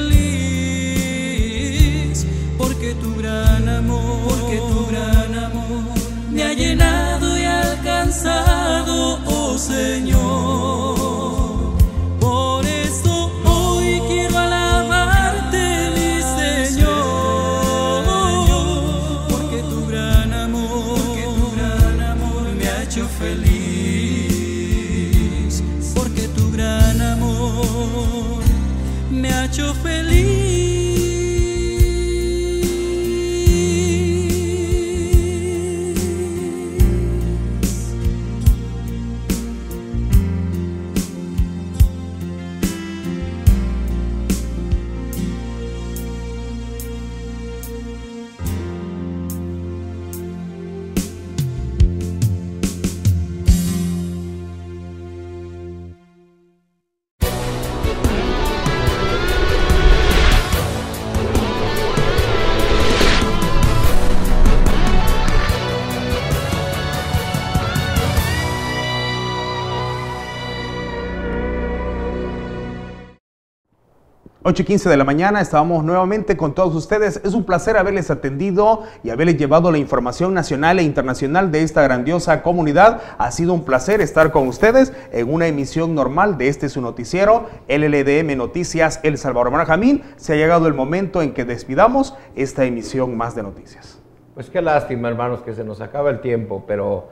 feliz, porque tu gran amor, porque tu gran amor me ha llenado y alcanzado, oh Señor. Por eso hoy quiero alabarte, mi Señor, porque tu gran amor, porque tu gran amor me ha hecho feliz, porque tu gran amor me ha hecho feliz. ocho y quince de la mañana, estábamos nuevamente con todos ustedes. Es un placer haberles atendido y haberles llevado la información nacional e internacional de esta grandiosa comunidad. Ha sido un placer estar con ustedes en una emisión normal de este su noticiero, L L D M Noticias El Salvador. Hermano Jamín, se ha llegado el momento en que despidamos esta emisión más de noticias. Pues qué lástima, hermanos, que se nos acaba el tiempo, pero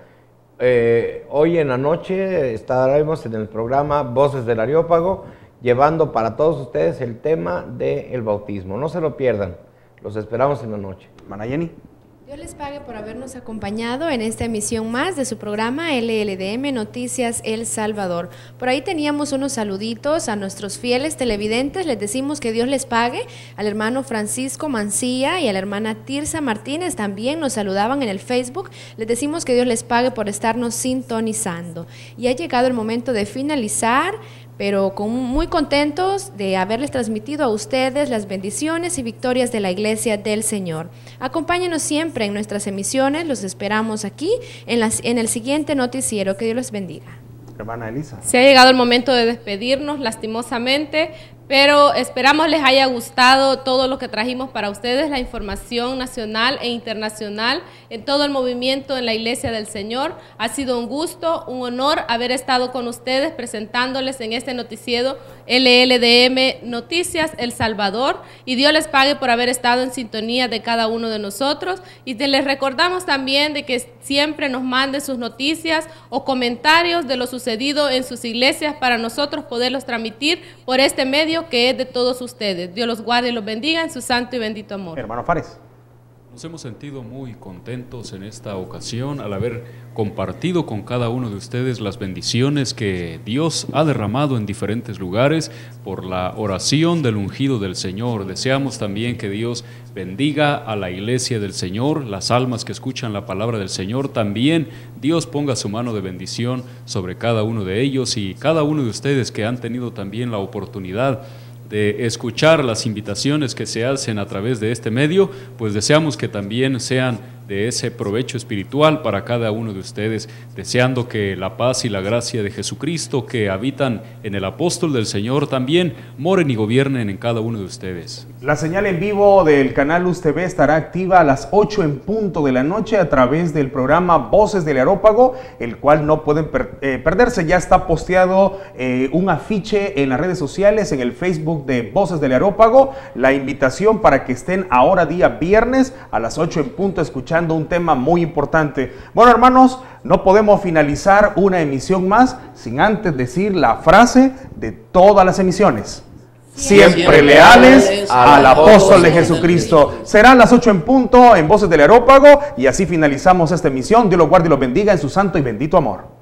eh, hoy en la noche estaremos en el programa Voces del Areópago, llevando para todos ustedes el tema del bautismo. No se lo pierdan, los esperamos en la noche. Hermana Jenny. Dios les pague por habernos acompañado en esta emisión más de su programa L L D M Noticias El Salvador. Por ahí teníamos unos saluditos a nuestros fieles televidentes. Les decimos que Dios les pague. Al hermano Francisco Mancilla y a la hermana Tirsa Martínez también nos saludaban en el Facebook. Les decimos que Dios les pague por estarnos sintonizando. Y ha llegado el momento de finalizar, pero con, muy contentos de haberles transmitido a ustedes las bendiciones y victorias de la Iglesia del Señor. Acompáñenos siempre en nuestras emisiones, los esperamos aquí en, las, en el siguiente noticiero. Que Dios los bendiga. Hermana Elisa. Se ha llegado el momento de despedirnos, lastimosamente, pero esperamos les haya gustado todo lo que trajimos para ustedes, la información nacional e internacional en todo el movimiento en la Iglesia del Señor. Ha sido un gusto, un honor haber estado con ustedes presentándoles en este noticiero L L D M Noticias El Salvador, y Dios les pague por haber estado en sintonía de cada uno de nosotros, y te les recordamos también de que siempre nos manden sus noticias o comentarios de lo sucedido en sus iglesias para nosotros poderlos transmitir por este medio que es de todos ustedes. Dios los guarde y los bendiga en su santo y bendito amor. Hermano Fares. Nos hemos sentido muy contentos en esta ocasión al haber compartido con cada uno de ustedes las bendiciones que Dios ha derramado en diferentes lugares por la oración del ungido del Señor. Deseamos también que Dios bendiga a la iglesia del Señor, las almas que escuchan la palabra del Señor. También Dios ponga su mano de bendición sobre cada uno de ellos, y cada uno de ustedes que han tenido también la oportunidad de escuchar las invitaciones que se hacen a través de este medio, pues deseamos que también sean de ese provecho espiritual para cada uno de ustedes, deseando que la paz y la gracia de Jesucristo que habitan en el apóstol del Señor también moren y gobiernen en cada uno de ustedes. La señal en vivo del canal Luz T V estará activa a las ocho en punto de la noche a través del programa Voces del Areópago, el cual no pueden per eh, perderse. Ya está posteado eh, un afiche en las redes sociales, en el Facebook de Voces del Areópago, la invitación para que estén ahora día viernes a las ocho en punto escuchando un tema muy importante. Bueno, hermanos, no podemos finalizar una emisión más sin antes decir la frase de todas las emisiones: siempre, siempre leales al apóstol de Jesucristo. Serán las ocho en punto en Voces del Areópago, y así finalizamos esta emisión. Dios los guarde y los bendiga en su santo y bendito amor.